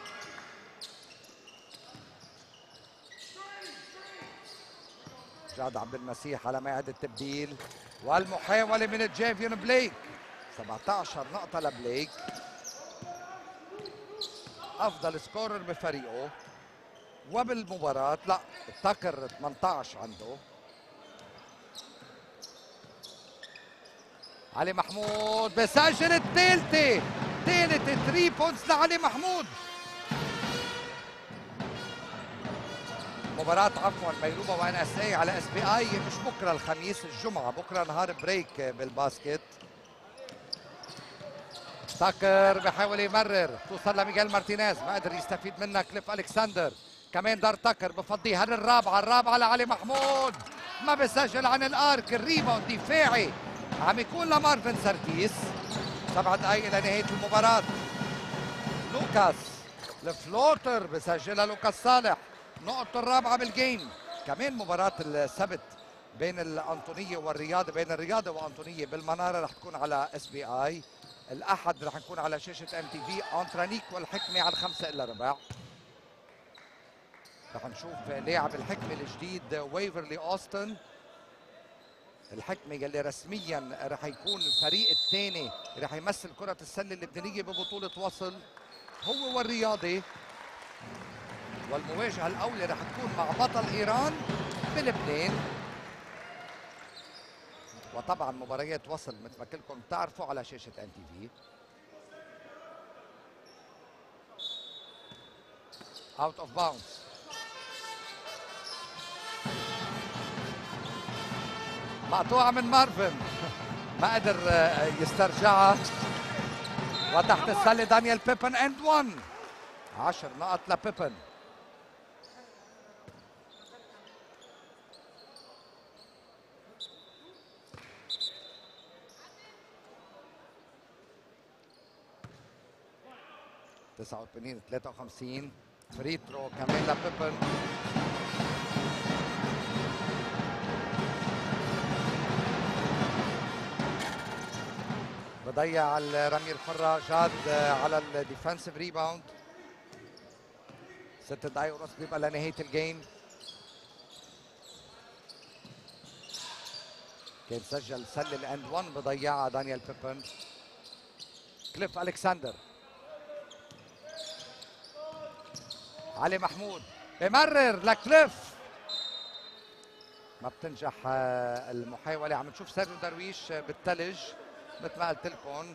جاد عبد المسيح على موعد التبديل، والمحاولة من جيفيون بليك. سبعة عشر نقطة لبليك، أفضل سكورر بفريقه وبالمباراة. لا تاكر ثمانية عشر عنده. علي محمود بسجل الثالثة، ثالث ثري بوينتس لعلي محمود. مباراة عفوا ميروبا وان اس اي على اس بي اي مش بكره الخميس، الجمعة. بكره نهار بريك بالباسكت. تاكر بحاول يمرر، توصل لميغيل مارتينيز، ما قدر يستفيد منها كليف الكسندر. كمان دار تاكر بفضي هذا الرابعة، الرابعة لعلي محمود، ما بسجل عن الارك. الريباوند دفاعي عم يكون لمارفن سركيس. سبع دقائق الى نهاية المباراة. لوكاس الفلوتر بسجلها لوكاس صالح، نقطة الرابعة بالجيم. كمان مباراة السبت بين الأنطونية والرياضة، بين الرياضة وأنطونية بالمنارة رح تكون على اس بي اي. الأحد رح نكون على شاشة ام تي في. أنترانيك والحكمة على الخمسة إلا ربع. رح نشوف لاعب الحكمة الجديد ويفرلي أوستن. الحكمة يلي رسميا رح يكون الفريق الثاني رح يمثل كرة السلة اللبنانية ببطولة وصل، هو والرياضي. والمواجهة الأولى رح تكون مع بطل إيران بلبنان. وطبعا مباريات وصل مثل ما كلكم بتعرفوا على شاشه ان تي في. اوت اوف باوندز. مقطوعه من مارفن، ما قدر يسترجعها، وتحت السله دانيال بيبن اند واحد. عشر نقط لبيبن. تسعة وثمانين ثلاثة وخمسين. فري ثرو كمان لبيبن. بضيع الرمية الحرة جاد على الديفنسيف ريباوند. ست دقايق ونص بيبقى لنهاية الجيم. كان سجل سلة الاند واحد بضيعها دانيال بيبن. كليف الكسندر. علي محمود بمرر لكليف، ما بتنجح المحاولة. عم نشوف سيرجيو درويش بالثلج مثل ما قلت لكم،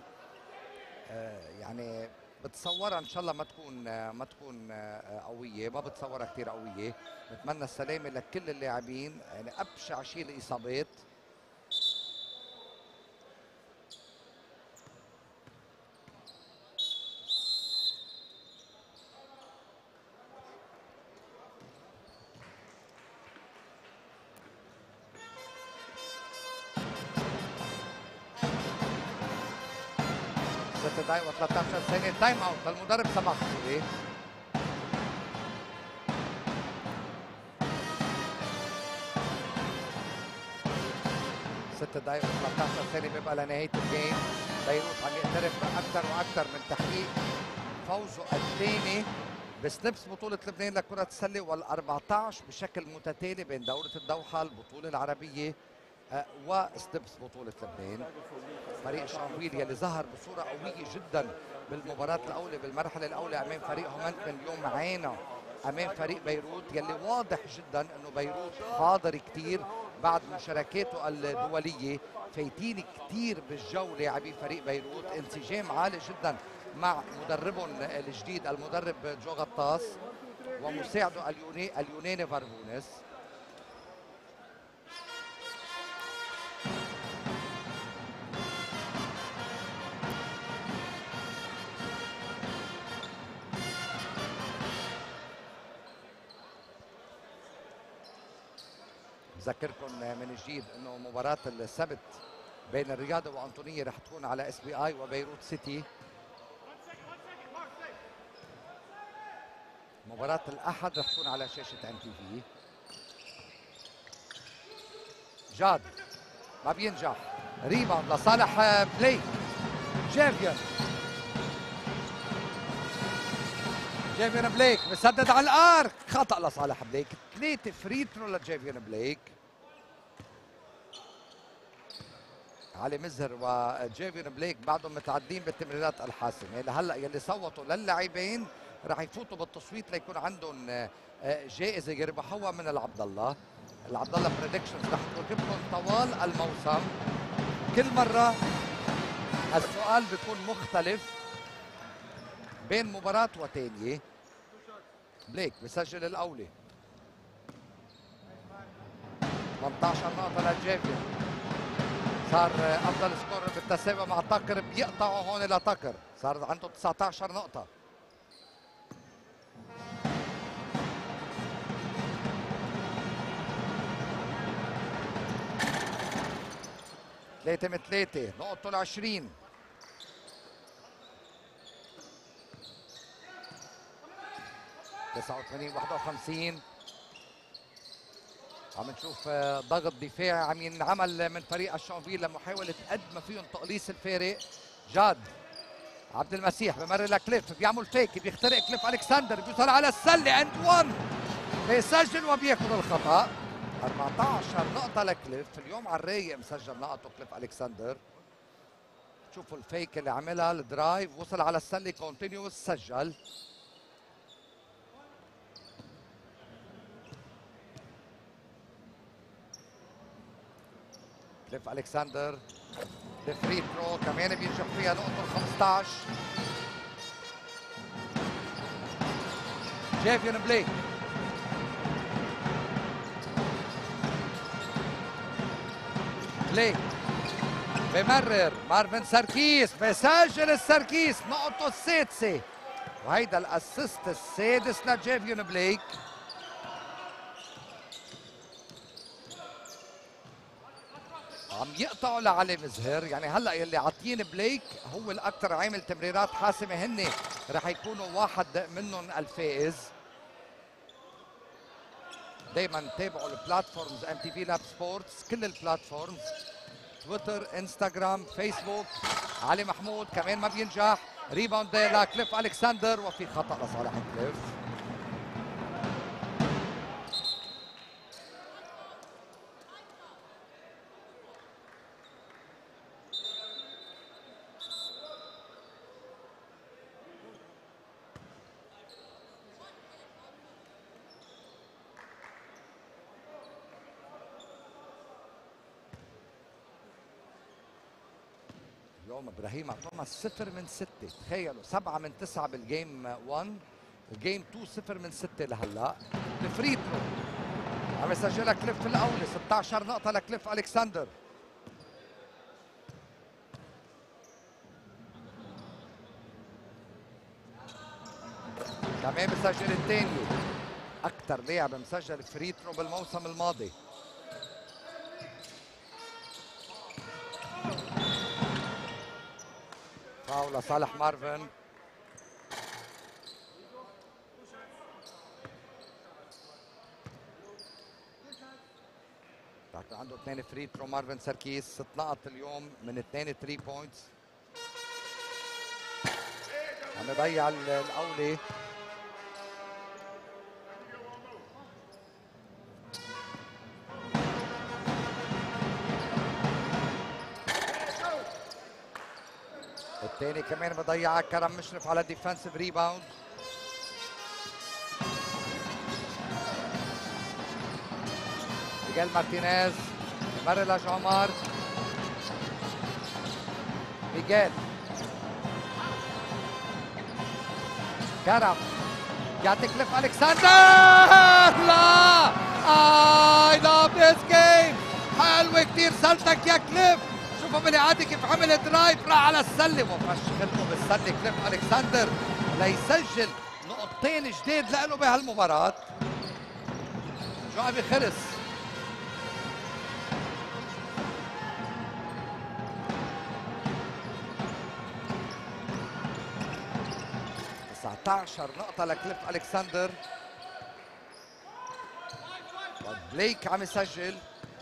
يعني بتصورها ان شاء الله ما تكون ما تكون قويه، ما بتصورها كثير قويه. بتمنى السلامه لكل اللاعبين، يعني ابشع شيء الاصابات. ست دقايق وثلاثة عشر ثانية تايم اوت للمدرب سماح خوري. ست دقايق وثلاثة عشر ثانية بيبقى لنهاية الجيم. بيروت عم يقترب أكثر وأكثر من تحقيق فوزه الثاني بسنبس بطولة لبنان لكرة السلة، وال14 بشكل متتالي بين دورة الدوحة البطولة العربية وسنبس بطولة لبنان. فريق شانفيل يلي ظهر بصورة قوية جدا بالمباراة الأولى بالمرحلة الأولى أمام فريق هومنتمن، اليوم عانى أمام فريق بيروت يلي واضح جدا أنه بيروت حاضر كتير بعد مشاركاته الدولية. فايتين كتير بالجو لاعبي فريق بيروت، انسجام عالي جدا مع مدربهم الجديد المدرب جو غطاس ومساعده اليوناني اليوناني فارفونس. بذكركم من جديد انه مباراة السبت بين الرياضة وأنطونية رح تكون على اس بي اي وبيروت سيتي. مباراة الأحد رح تكون على شاشة ام تي في. جاد ما بينجح، ريباوند لصالح بليك. جافيان جافيان بليك بسدد على الارك، خطأ لصالح بليك. ثلاثة فري ثرو لجافيان بليك. علي مزهر وجافيان بليك بعدهم متعدين بالتمريرات الحاسمه. لهلا يلي صوتوا للاعبين رح يفوتوا بالتصويت ليكون عندهم جائزه يربحوها من العبد الله. العبد الله بريدكشنز رح تجيبكم طوال الموسم. كل مره السؤال بيكون مختلف بين مباراه وثانيه. بليك بسجل الاولى، ثمانية عشر نقطه لجافيان. صار افضل سكور بالتساوي مع تاكر، بيقطعوا هون لتاكر، صار عنده تسعة عشر نقطة. ثلاثة من ثلاثة، نقطته العشرين. تسعة وثمانين واحد وخمسين. عم نشوف ضغط دفاعي عم ينعمل من فريق الشانفيل لمحاولة قد ما فيهم تقليص الفارق. جاد عبد المسيح بمرر لكليف، بيعمل فيك، بيخترق كليف الكسندر، بيوصل على السلة اند واحد، بيسجل وبياخذ الخطأ. أربعة عشر نقطة لكليف، اليوم على الرايق مسجل نقطه كليف الكسندر. شوفوا الفيك اللي عملها، الدرايف وصل على السلة كونتينيوس سجل. كليف كليف الكسندر. الفري ثرو كمان بينجح فيها نقطه خمسطعش. جافيون بليك بليك بمرر مارفن سركيس بسجل السركيس نقطه السادسه، وهيدا الاسيست السادس لجافيون بليك. عم يقطعوا لعلي مزهر، يعني هلا يلي عاطين بليك هو الاكثر عامل تمريرات حاسمه، هن رح يكونوا واحد منهم الفائز. دائما تابعوا البلاتفورمز ام تي في لاب سبورتس، كل البلاتفورمز، تويتر، انستغرام، فيسبوك. علي محمود كمان ما بينجح، ريباوند لكليف الكسندر وفي خطا لصالح كليف. اليوم ابراهيم توماس صفر من ستة، تخيلوا سبعة من تسعة بالجيم واحد، الجيم اثنين صفر من ستة لهلا. الفري ثرو عم يسجلها كليف في الاولى، ستة عشر نقطة لكليف الكسندر. كمان بسجل الثاني، أكثر لاعب مسجل فري ثرو بالموسم الماضي. فاول لصالح مارفن. عنده اثنين فري ثرو مارفن سركيس، ست نقط اليوم من اثنين ثري بوينتس. عم يضيع الاولي. الثاني كمان بضيعها كرم مشرف على ديفنسيف ريباوند. ميغيل مارتينيز مر لجعمر. ميغيل كرم يعطي كليف الكسندر. لا اي لاف ذيس جيم، حلوه كثير سلتك يا كليف. شوفوا بالإعادة كيف عمل درايف راح على السلة وفش خلقه بالسلة كليف الكسندر ليسجل نقطتين جديد لإله بهالمباراة. شعبي خلص. تسعة عشر نقطة لكليف الكسندر. بليك عم يسجل.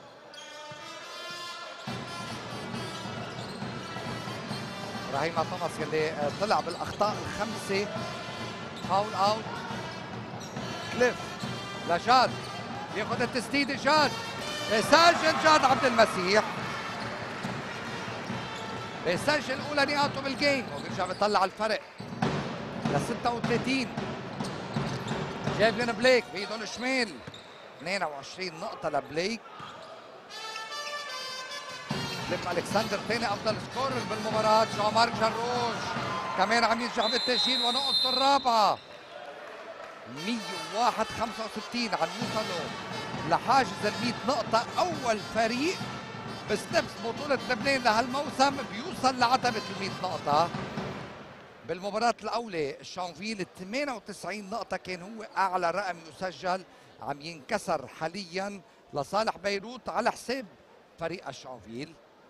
ابراهيم توماس يلي طلع بالاخطاء الخمسه. فاول اوت. كليف لجاد بياخذ التسديده. جاد بيسجل. جاد عبد المسيح بيسجل اولى نقاطه بالجيم وبيرجع بيطلع الفرق ل ستة وثلاثين. جافيون بليك بايده الشمال، اثنين وعشرين نقطه لبليك. كليف الكسندر ثاني افضل سكورر بالمباراه. جعمر جروش كمان عم ينجح بالتسجيل ونقطته الرابعه. مية وواحد خمسة وستين عم يوصلوا لحاجز ال مية نقطه. اول فريق بسنبس بطوله لبنان لهالموسم بيوصل لعتبه ال مية نقطه. بالمباراه الاولى شانفيل ثمانية وتسعين نقطه كان هو اعلى رقم يسجل، عم ينكسر حاليا لصالح بيروت على حساب فريق شانفيل.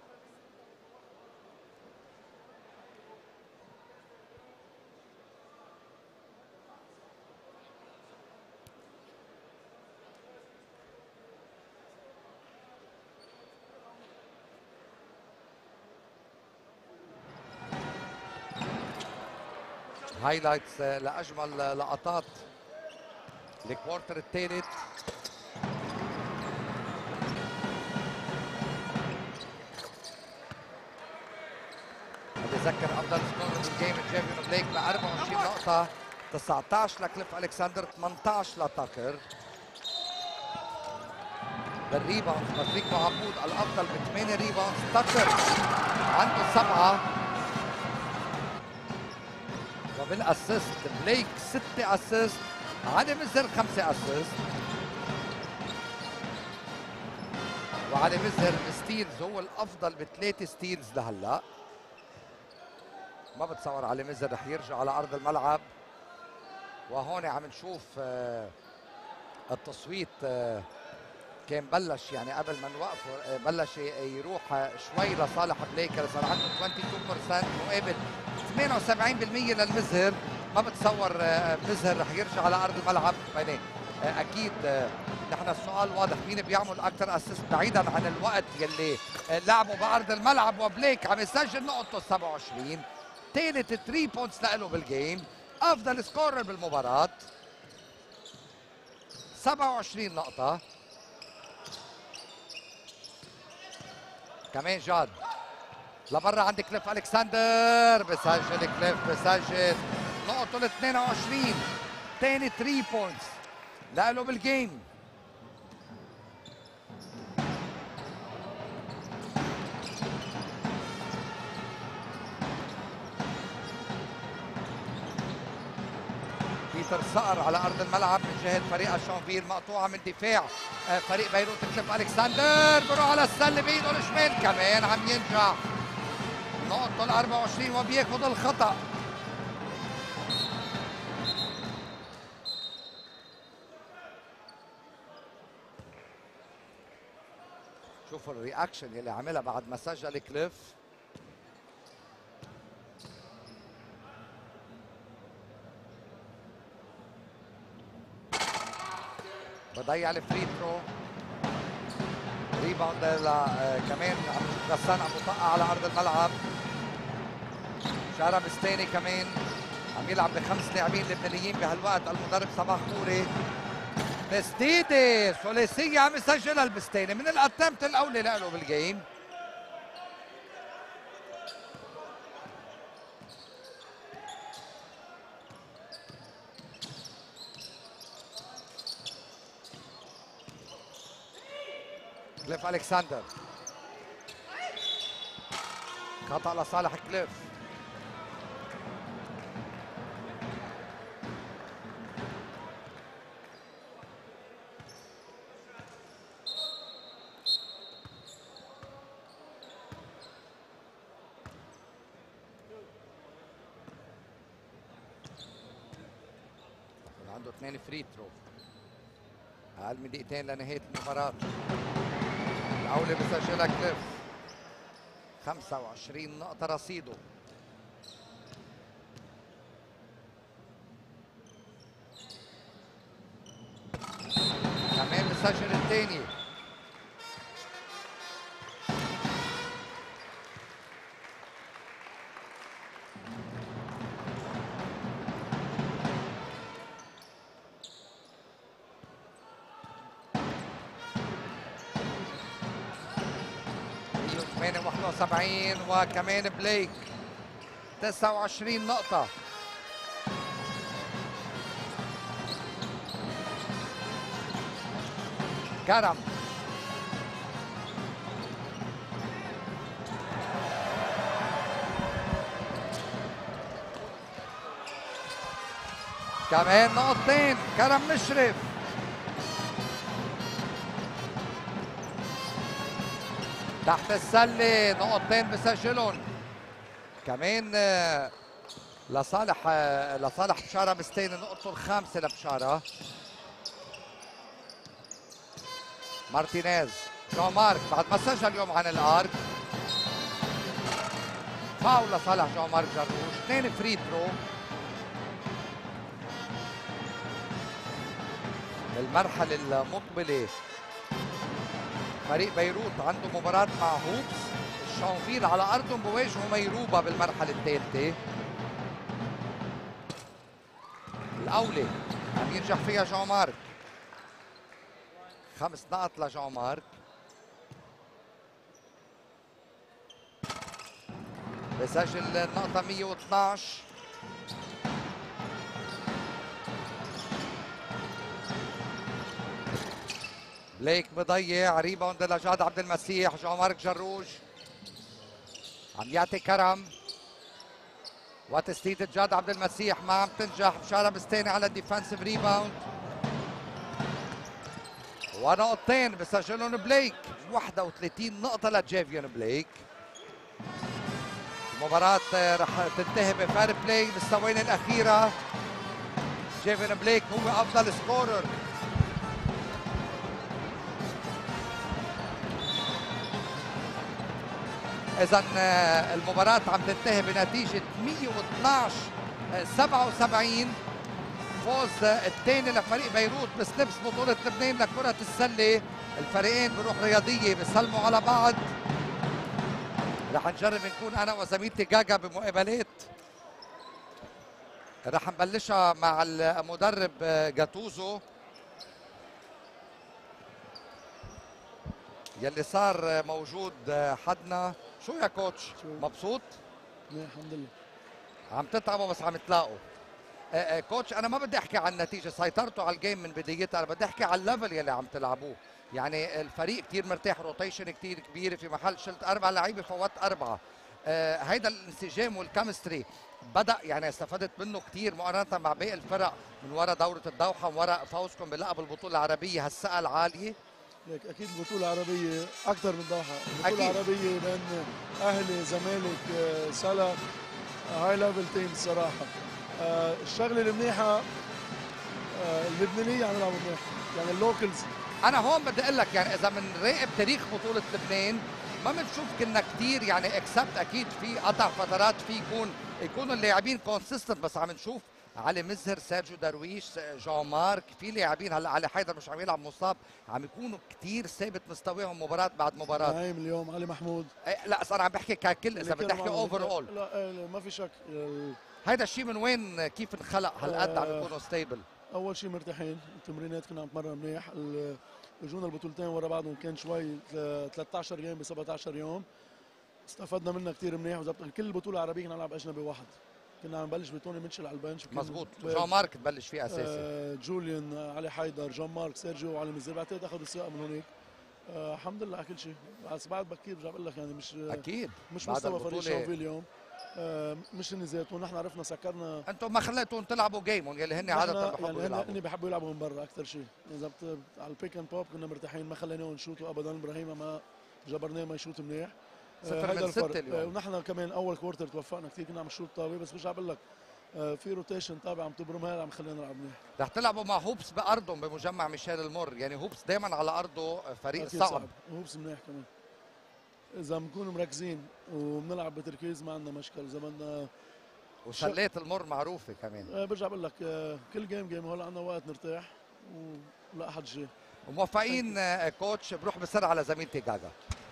هايلايتس لاجمل لقطات الكوارتر الثالث. بتذكر افضل سكور بالجيم جافيون بليك ب أربعة وعشرين نقطة، تسعة عشر لكليف الكسندر، ثمانية عشر لتاكر. بالريباوند باتريك معبود الافضل بثمانية ريباوند. تاتر عنده سبعه. وبالاسيست بليك ستة اسيست، علي مزر خمسة اسيست. وعلي مزر ستيلز هو الافضل بثلاثة ستيلز لهلا. ما بتصور علي مزر رح يرجع على ارض الملعب. وهون عم نشوف التصويت كان بلش يعني قبل ما نوقفه بلش يروح شوي لصالح بليكر، صار عنده اثنين وعشرين بالمئة مقابل ثمانية وسبعين بالمئة للمزهر. ما بتصور مزهر رح يرجع على ارض الملعب. يعني اكيد نحن السؤال واضح، مين بيعمل اكثر اسيست بعيدا عن الوقت يلي لعبه بارض الملعب. وبليك عم يسجل نقطه سبعة وعشرين، ثالث ثلاثة بوينتس له بالجيم، افضل سكورر بالمباراه سبعة وعشرين نقطه. كمان جاد لبرا عند كليف الكسندر، بسجل كليف، بسجل نقطه ال اثنين وعشرين، ثاني ثلاثة بوينتس له بالجيم. بيتر صقر على ارض الملعب من جهه فريق شانفيل، مقطوعه من دفاع فريق بيروت. كليف الكسندر بروح على السله بايده الشمال، كمان عم ينجح نقطه ال أربعة وعشرين وبياخذ الخطا. شوفوا الرياكشن اللي عملها بعد ما سجل كليف. بضيع الفري ثرو. ريباوند كمان غسان ابو طقه على ارض الملعب. شارع بستاني كمان عم يلعب بخمس لاعبين لبنانيين بهالوقت، المدرب صباح خوري. تسديده ثلاثيه عم يسجلها البستاني من الاتمت الاولى له بالجيم. كليف الكسندر خطأ لصالح كليف. عنده اثنين فري ثرو، اقل من دقيقتين لنهايه المباراه. الأولى بسجلها كليف، خمسة وعشرين نقطة رصيده. كمان بسجل الثاني. واحد وسبعين وكمان بليك تسعة وعشرين نقطة. كرم كمان نقطتين. كرم مشرف تحت السله، نقطتين بسجلهم كمان لصالح لصالح بشاره بستاني، نقطته الخامسه لبشاره. مارتينيز جو مارك بعد ما سجل اليوم عن الارك، فاول لصالح جو مارك جروش. اثنين فري ثرو. بالمرحله المقبله فريق بيروت عنده مباراة مع هوبس. الشانفيل على أرضهم بواجهوا ميروبا بالمرحلة الثالثة. الأولى عم ينجح فيها جو مارك، خمس نقط لجو مارك. بسجل النقطة مية واثنعش. بليك بضيع ريباوند لجاد عبد المسيح. جون مارك جروج عم يعطي كرم وتسديدة جاد عبد المسيح ما عم تنجح. بشارة بستاني على الديفنسيف ريباوند ونقطتين بسجلهم بليك. واحد وثلاثين نقطة لجافيون بليك. المباراة رح تنتهي بفير بلاي بالثواني الأخيرة. جافيون بليك هو أفضل سكورر. إذا المباراة عم تنتهي بنتيجة مئة واثنعش سبعة وسبعين. فوز الثاني لفريق بيروت بسنبس بطولة لبنان لكرة السلة. الفريقين بروح رياضية بيسلموا على بعض. رح نجرب نكون أنا وزميلتي جاجا بمقابلات. رح نبلشها مع المدرب جاتوزو يلي صار موجود حدنا. شو يا كوتش؟ مبسوط؟ الحمد لله. عم تتعبوا بس عم تلاقوا. آه كوتش انا ما بدي احكي عن النتيجه، سيطرتوا على الجيم من بدايتها، انا بدي احكي على الليفل يلي عم تلعبوه. يعني الفريق كثير مرتاح، روتيشن كثير كبيره، في محل شلت اربع لعيبه فوت اربعه. آه هيدا الانسجام والكيمستري بدا يعني استفدت منه كثير مقارنه مع باقي الفرق من وراء دوره الدوحه، من وراء فوزكم بلقب البطوله العربيه هالثقه العاليه. ليك اكيد البطوله العربيه اكثر من دوحه، البطوله العربيه بين اهلي زمالك سلك هاي ليفل تيم الصراحه. آه الشغله المنيحه آه اللبنانيه عم يلعبوا منيح، يعني اللوكلز. انا هون بدي اقول لك يعني اذا بنراقب تاريخ بطوله لبنان ما بنشوف كنا كثير يعني اكسبت، اكيد في قطع فترات في يكون يكونوا اللاعبين كونسيستنت، بس عم نشوف علي مزهر، سيرجيو درويش، جون مارك، في لاعبين هلا علي حيدر مش عم يلعب مصاب، عم يكونوا كثير ثابت مستواهم مباراه بعد مباراه. نايم اليوم علي محمود. لا انا عم بحكي ككل، اذا بدي احكي اوفر اول. لا ما في شك. هيدا الشيء من وين كيف انخلق هالقد عم يكونوا ستيبل؟ اول شيء مرتاحين، التمرينات كنا عم نتمرن منيح، اجونا البطولتين ورا بعضهم كان شوي ثلاثة عشر يوم ب سبعة عشر يوم، استفدنا منها كثير منيح. وزبط كل البطوله العربيه كنا نلعب اجنبي واحد، كنا عم نبلش بتوني ميتشل على البنش. مزبوط. جون مارك تبلش فيه اساسي. آه جوليان، علي حيدر، جون مارك، سيرجيو وعلي مزير، بعتقد اخذوا الثقه من هونيك. آه الحمد لله على كل شيء، بس بعد بكير برجع بقول لك يعني مش اكيد مش مستوى فريق شوفي اليوم. آه مش هن ذاتهم، نحن عرفنا سكرنا. انتم ما خليتوهم تلعبوا جيم يلي هن عاده بحبوا يعني يلعبوا. هن بحبوا يلعبوا من برا اكثر شيء، اذا على البيك اند بوب كنا مرتاحين، ما خليناهم نشوتوا ابدا. ابراهيم ما جبرناه ما يشوت منيح. صفر من ستة اليوم. آه ونحن كمان اول كوارتر توفقنا كثير، كنا عم نشوت طابه، بس برجع بقول لك آه في روتيشن طابع عم تبرم، هذا عم خلينا نلعب منيح. رح تلعبوا مع هوبس بارضهم بمجمع ميشيل المر، يعني هوبس دائما على ارضه فريق صعب. صعب هوبس منيح كمان. اذا بنكون مركزين وبنلعب بتركيز ما عندنا مشكل. اذا بدنا وشلات المر معروفه كمان. آه برجع بقول لك آه كل جيم جيم هلا عندنا وقت نرتاح ولا احد شيء. وموفقين آه كوتش. بروح بسرعه على زميلتي جاجا.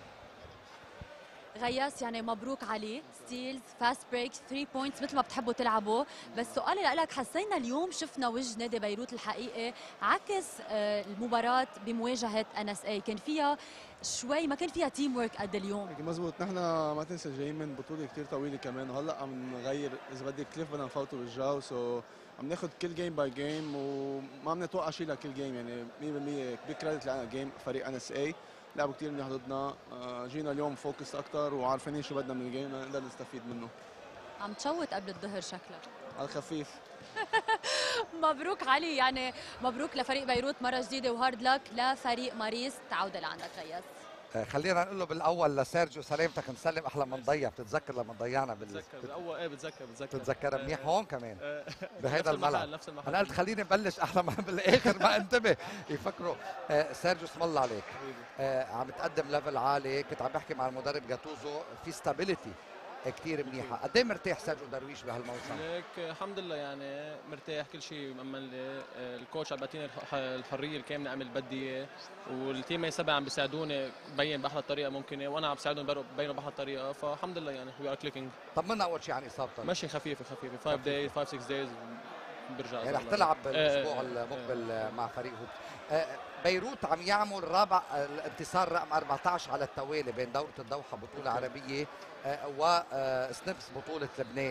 غياس يعني مبروك عليه، ستيلز، فاست بريكس، ثري بوينتس مثل ما بتحبوا تلعبوا، بس سؤالي لك حسينا اليوم شفنا وجه نادي بيروت الحقيقي عكس المباراة بمواجهة ان اس اي، كان فيها شوي ما كان فيها تيم ورك قد اليوم. مزبوط، نحن ما تنسى جايين من بطولة كثير طويلة كمان، وهلا عم نغير اذا بدك كليف بدنا نفوتوا بالجو، سو عم ناخذ كل جيم باي جيم وما عم نتوقع شيء لكل جيم، يعني مية بالمية بيج كريدت لنا جيم فريق ان اس اي، لعبوا كثير منيح ضدنا. جينا اليوم فوكس اكثر وعارفين شو بدنا من الجيم نقدر نستفيد منه. عم تشوت قبل الظهر شكلك. على الخفيف. مبروك علي، يعني مبروك لفريق بيروت مره جديده وهارد لك لفريق ماريس. تعود لعندك غياس. خلينا نقول له بالاول لسيرجيو سلامتك، نسلم احلى من ضيع. بتتذكر لما ضيعنا بال بتذكر بالاول؟ ايه بتذكر بتذكر بتتذكر منيح هون كمان آه بهذا الملعب. نفس المحل. انا قلت خليني نبلش احلى ما بالاخر ما انتبه يفكروا. آه سيرجيو اسم الله عليك. آه عم تقدم ليفل عالي، كنت عم بحكي مع المدرب جاتوزو في ستابيليتي كثير منيحه. قد ايه مرتاح سيرجيو درويش بهالموسم؟ ليك الحمد لله يعني مرتاح، كل شيء مأمن لي، الكوتش عم بيعطيني الحريه الكامله اعمل اللي بدي اياه، والتيم سبع عم بيساعدوني ببين باحلى طريقه ممكنه، وانا عم بساعدهم ببينوا باحلى طريقه، فالحمد لله يعني وي ار كليكينج. طمنا اول شيء عن اصابتك. ماشي خفيفه خفيفه خمسة دايز خمسة ستة دايز برجع. يعني رح تلعب الاسبوع المقبل مع فريق هوب. بيروت عم يعمل رابع الانتصار رقم أربعة عشر على التوالي بين دورة الدوحة بطولة عربية وسنبس بطولة لبنان.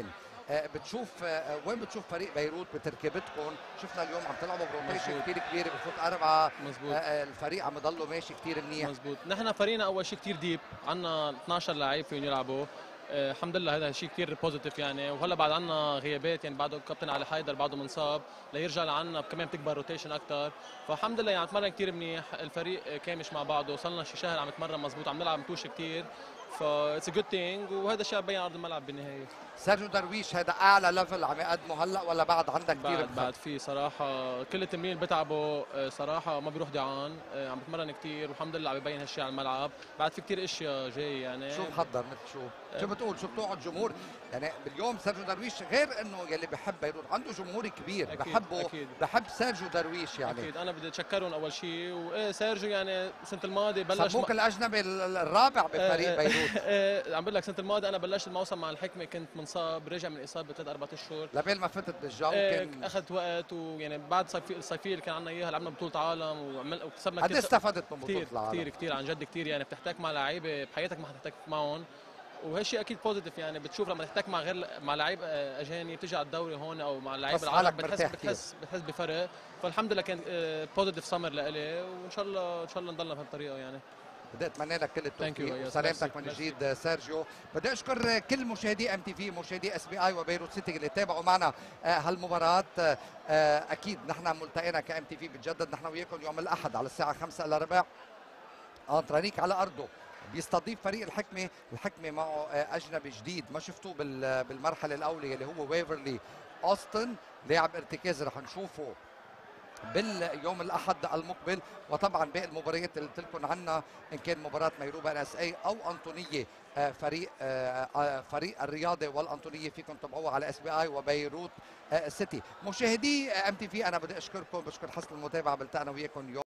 آه، بتشوف آه، وين بتشوف فريق بيروت بتركيبتكم؟ شفنا اليوم عم تلعبوا بروتيشن مزبوط. كثير كبيره، بفوت اربعه. مزبوط. آه، آه، الفريق عم يضله ماشي كثير منيح. مزبوط. نحن فريقنا اول شيء كثير ديب، عندنا اثنعش لعيب فيهم يلعبوا. آه، الحمد لله هذا شيء كثير بوزيتيف يعني. وهلا بعد عندنا غيابات يعني، بعده كابتن علي حيدر بعده منصاب ليرجع لعنا كمان بتكبر روتيشن اكثر. فالحمد لله يعني تمرن كثير منيح، الفريق كامش مع بعضه، صرنا شي شهر عم نتمرن مزبوط، عم نلعب متوش كثير. ف اتس جود ثينج، وهذا الشيء بين ارض الملعب بالنهايه. سيرجيو درويش هذا اعلى ليفل عم يقدمه هلا ولا بعد عندك كثير؟ بعد بعد في صراحه كل التمرين اللي بتعبه آه، صراحه ما بيروح دعان. آه، عم بتمرن كثير والحمد لله عم يبين هالشيء على الملعب. بعد في كثير اشياء جاي يعني. شو محضر مثل شو؟ شو بتقول؟ شو بتوعد الجمهور؟ يعني باليوم سيرجيو درويش غير انه يلي بحب بيروت عنده جمهور كبير أكيد بحبه. أكيد. بحب سيرجيو درويش يعني. اكيد انا بدي اتشكرهم اول شيء. وايه سيرجيو يعني السنه الماضيه بلش سموك الاجنبي الرابع بفريق بيروت. آه عم بقول لك السنه الماضيه انا بلشت الموسم مع الحكمه، كنت منصاب رجع من اصابه ثلاث اربع اشهر. لبين ما فتت بالجو آه كان اخذت وقت، ويعني بعد صيفي الصيفيه اللي كان عندنا اياها لعبنا بطوله عالم وعمل وكسبنا قد كتير. استفدت من بطوله كثير العالم؟ كثير كثير عن جد كثير يعني. بتحتك مع لعيبه بحياتك ما حتحتك معهم، وهالشيء اكيد بوزيتيف يعني. بتشوف لما تحتك مع غير مع لعيب اجانب بتيجي على الدوري هون او مع لعيبه بس العالم حالك بتحس مرتاح بتحس بتحس بفرق. فالحمد لله كان بوزيتيف سمر لإلي، وان شاء الله ان شاء الله نضلنا بهالطريقه يعني. بدي اتمنى لك كل Thank you. التوفيق Yes, وسلامتك merci. من Merci. جديد سيرجيو. بدي اشكر كل مشاهدي ام تي في، مشاهدي اس بي اي وبيروت سيتي اللي تابعوا معنا آه، هالمباراه. آه، اكيد نحن ملتقينا كام تي في بتجدد نحن وياكم يوم الاحد على الساعه خمسة الا ربع. انطرانيك على ارضه بيستضيف فريق الحكمه. الحكمه معه آه، اجنبي جديد ما شفتوه بال- بالمرحله الاولى اللي هو ويفرلي اوستن، لاعب ارتكاز رح نشوفه باليوم الاحد المقبل. وطبعا باقي المباريات اللي قلت لكم عنها ان كان مباراه ميروبا ان اس اي او انطونيه آه، فريق آه، آه، فريق الرياضه والانطونيه فيكم تتابعوها على اس بي اي وبيروت آه، سيتي. مشاهدي ام تي في انا بدي اشكركم، بشكر حسن المتابعه. بلتقينا وياكم يوم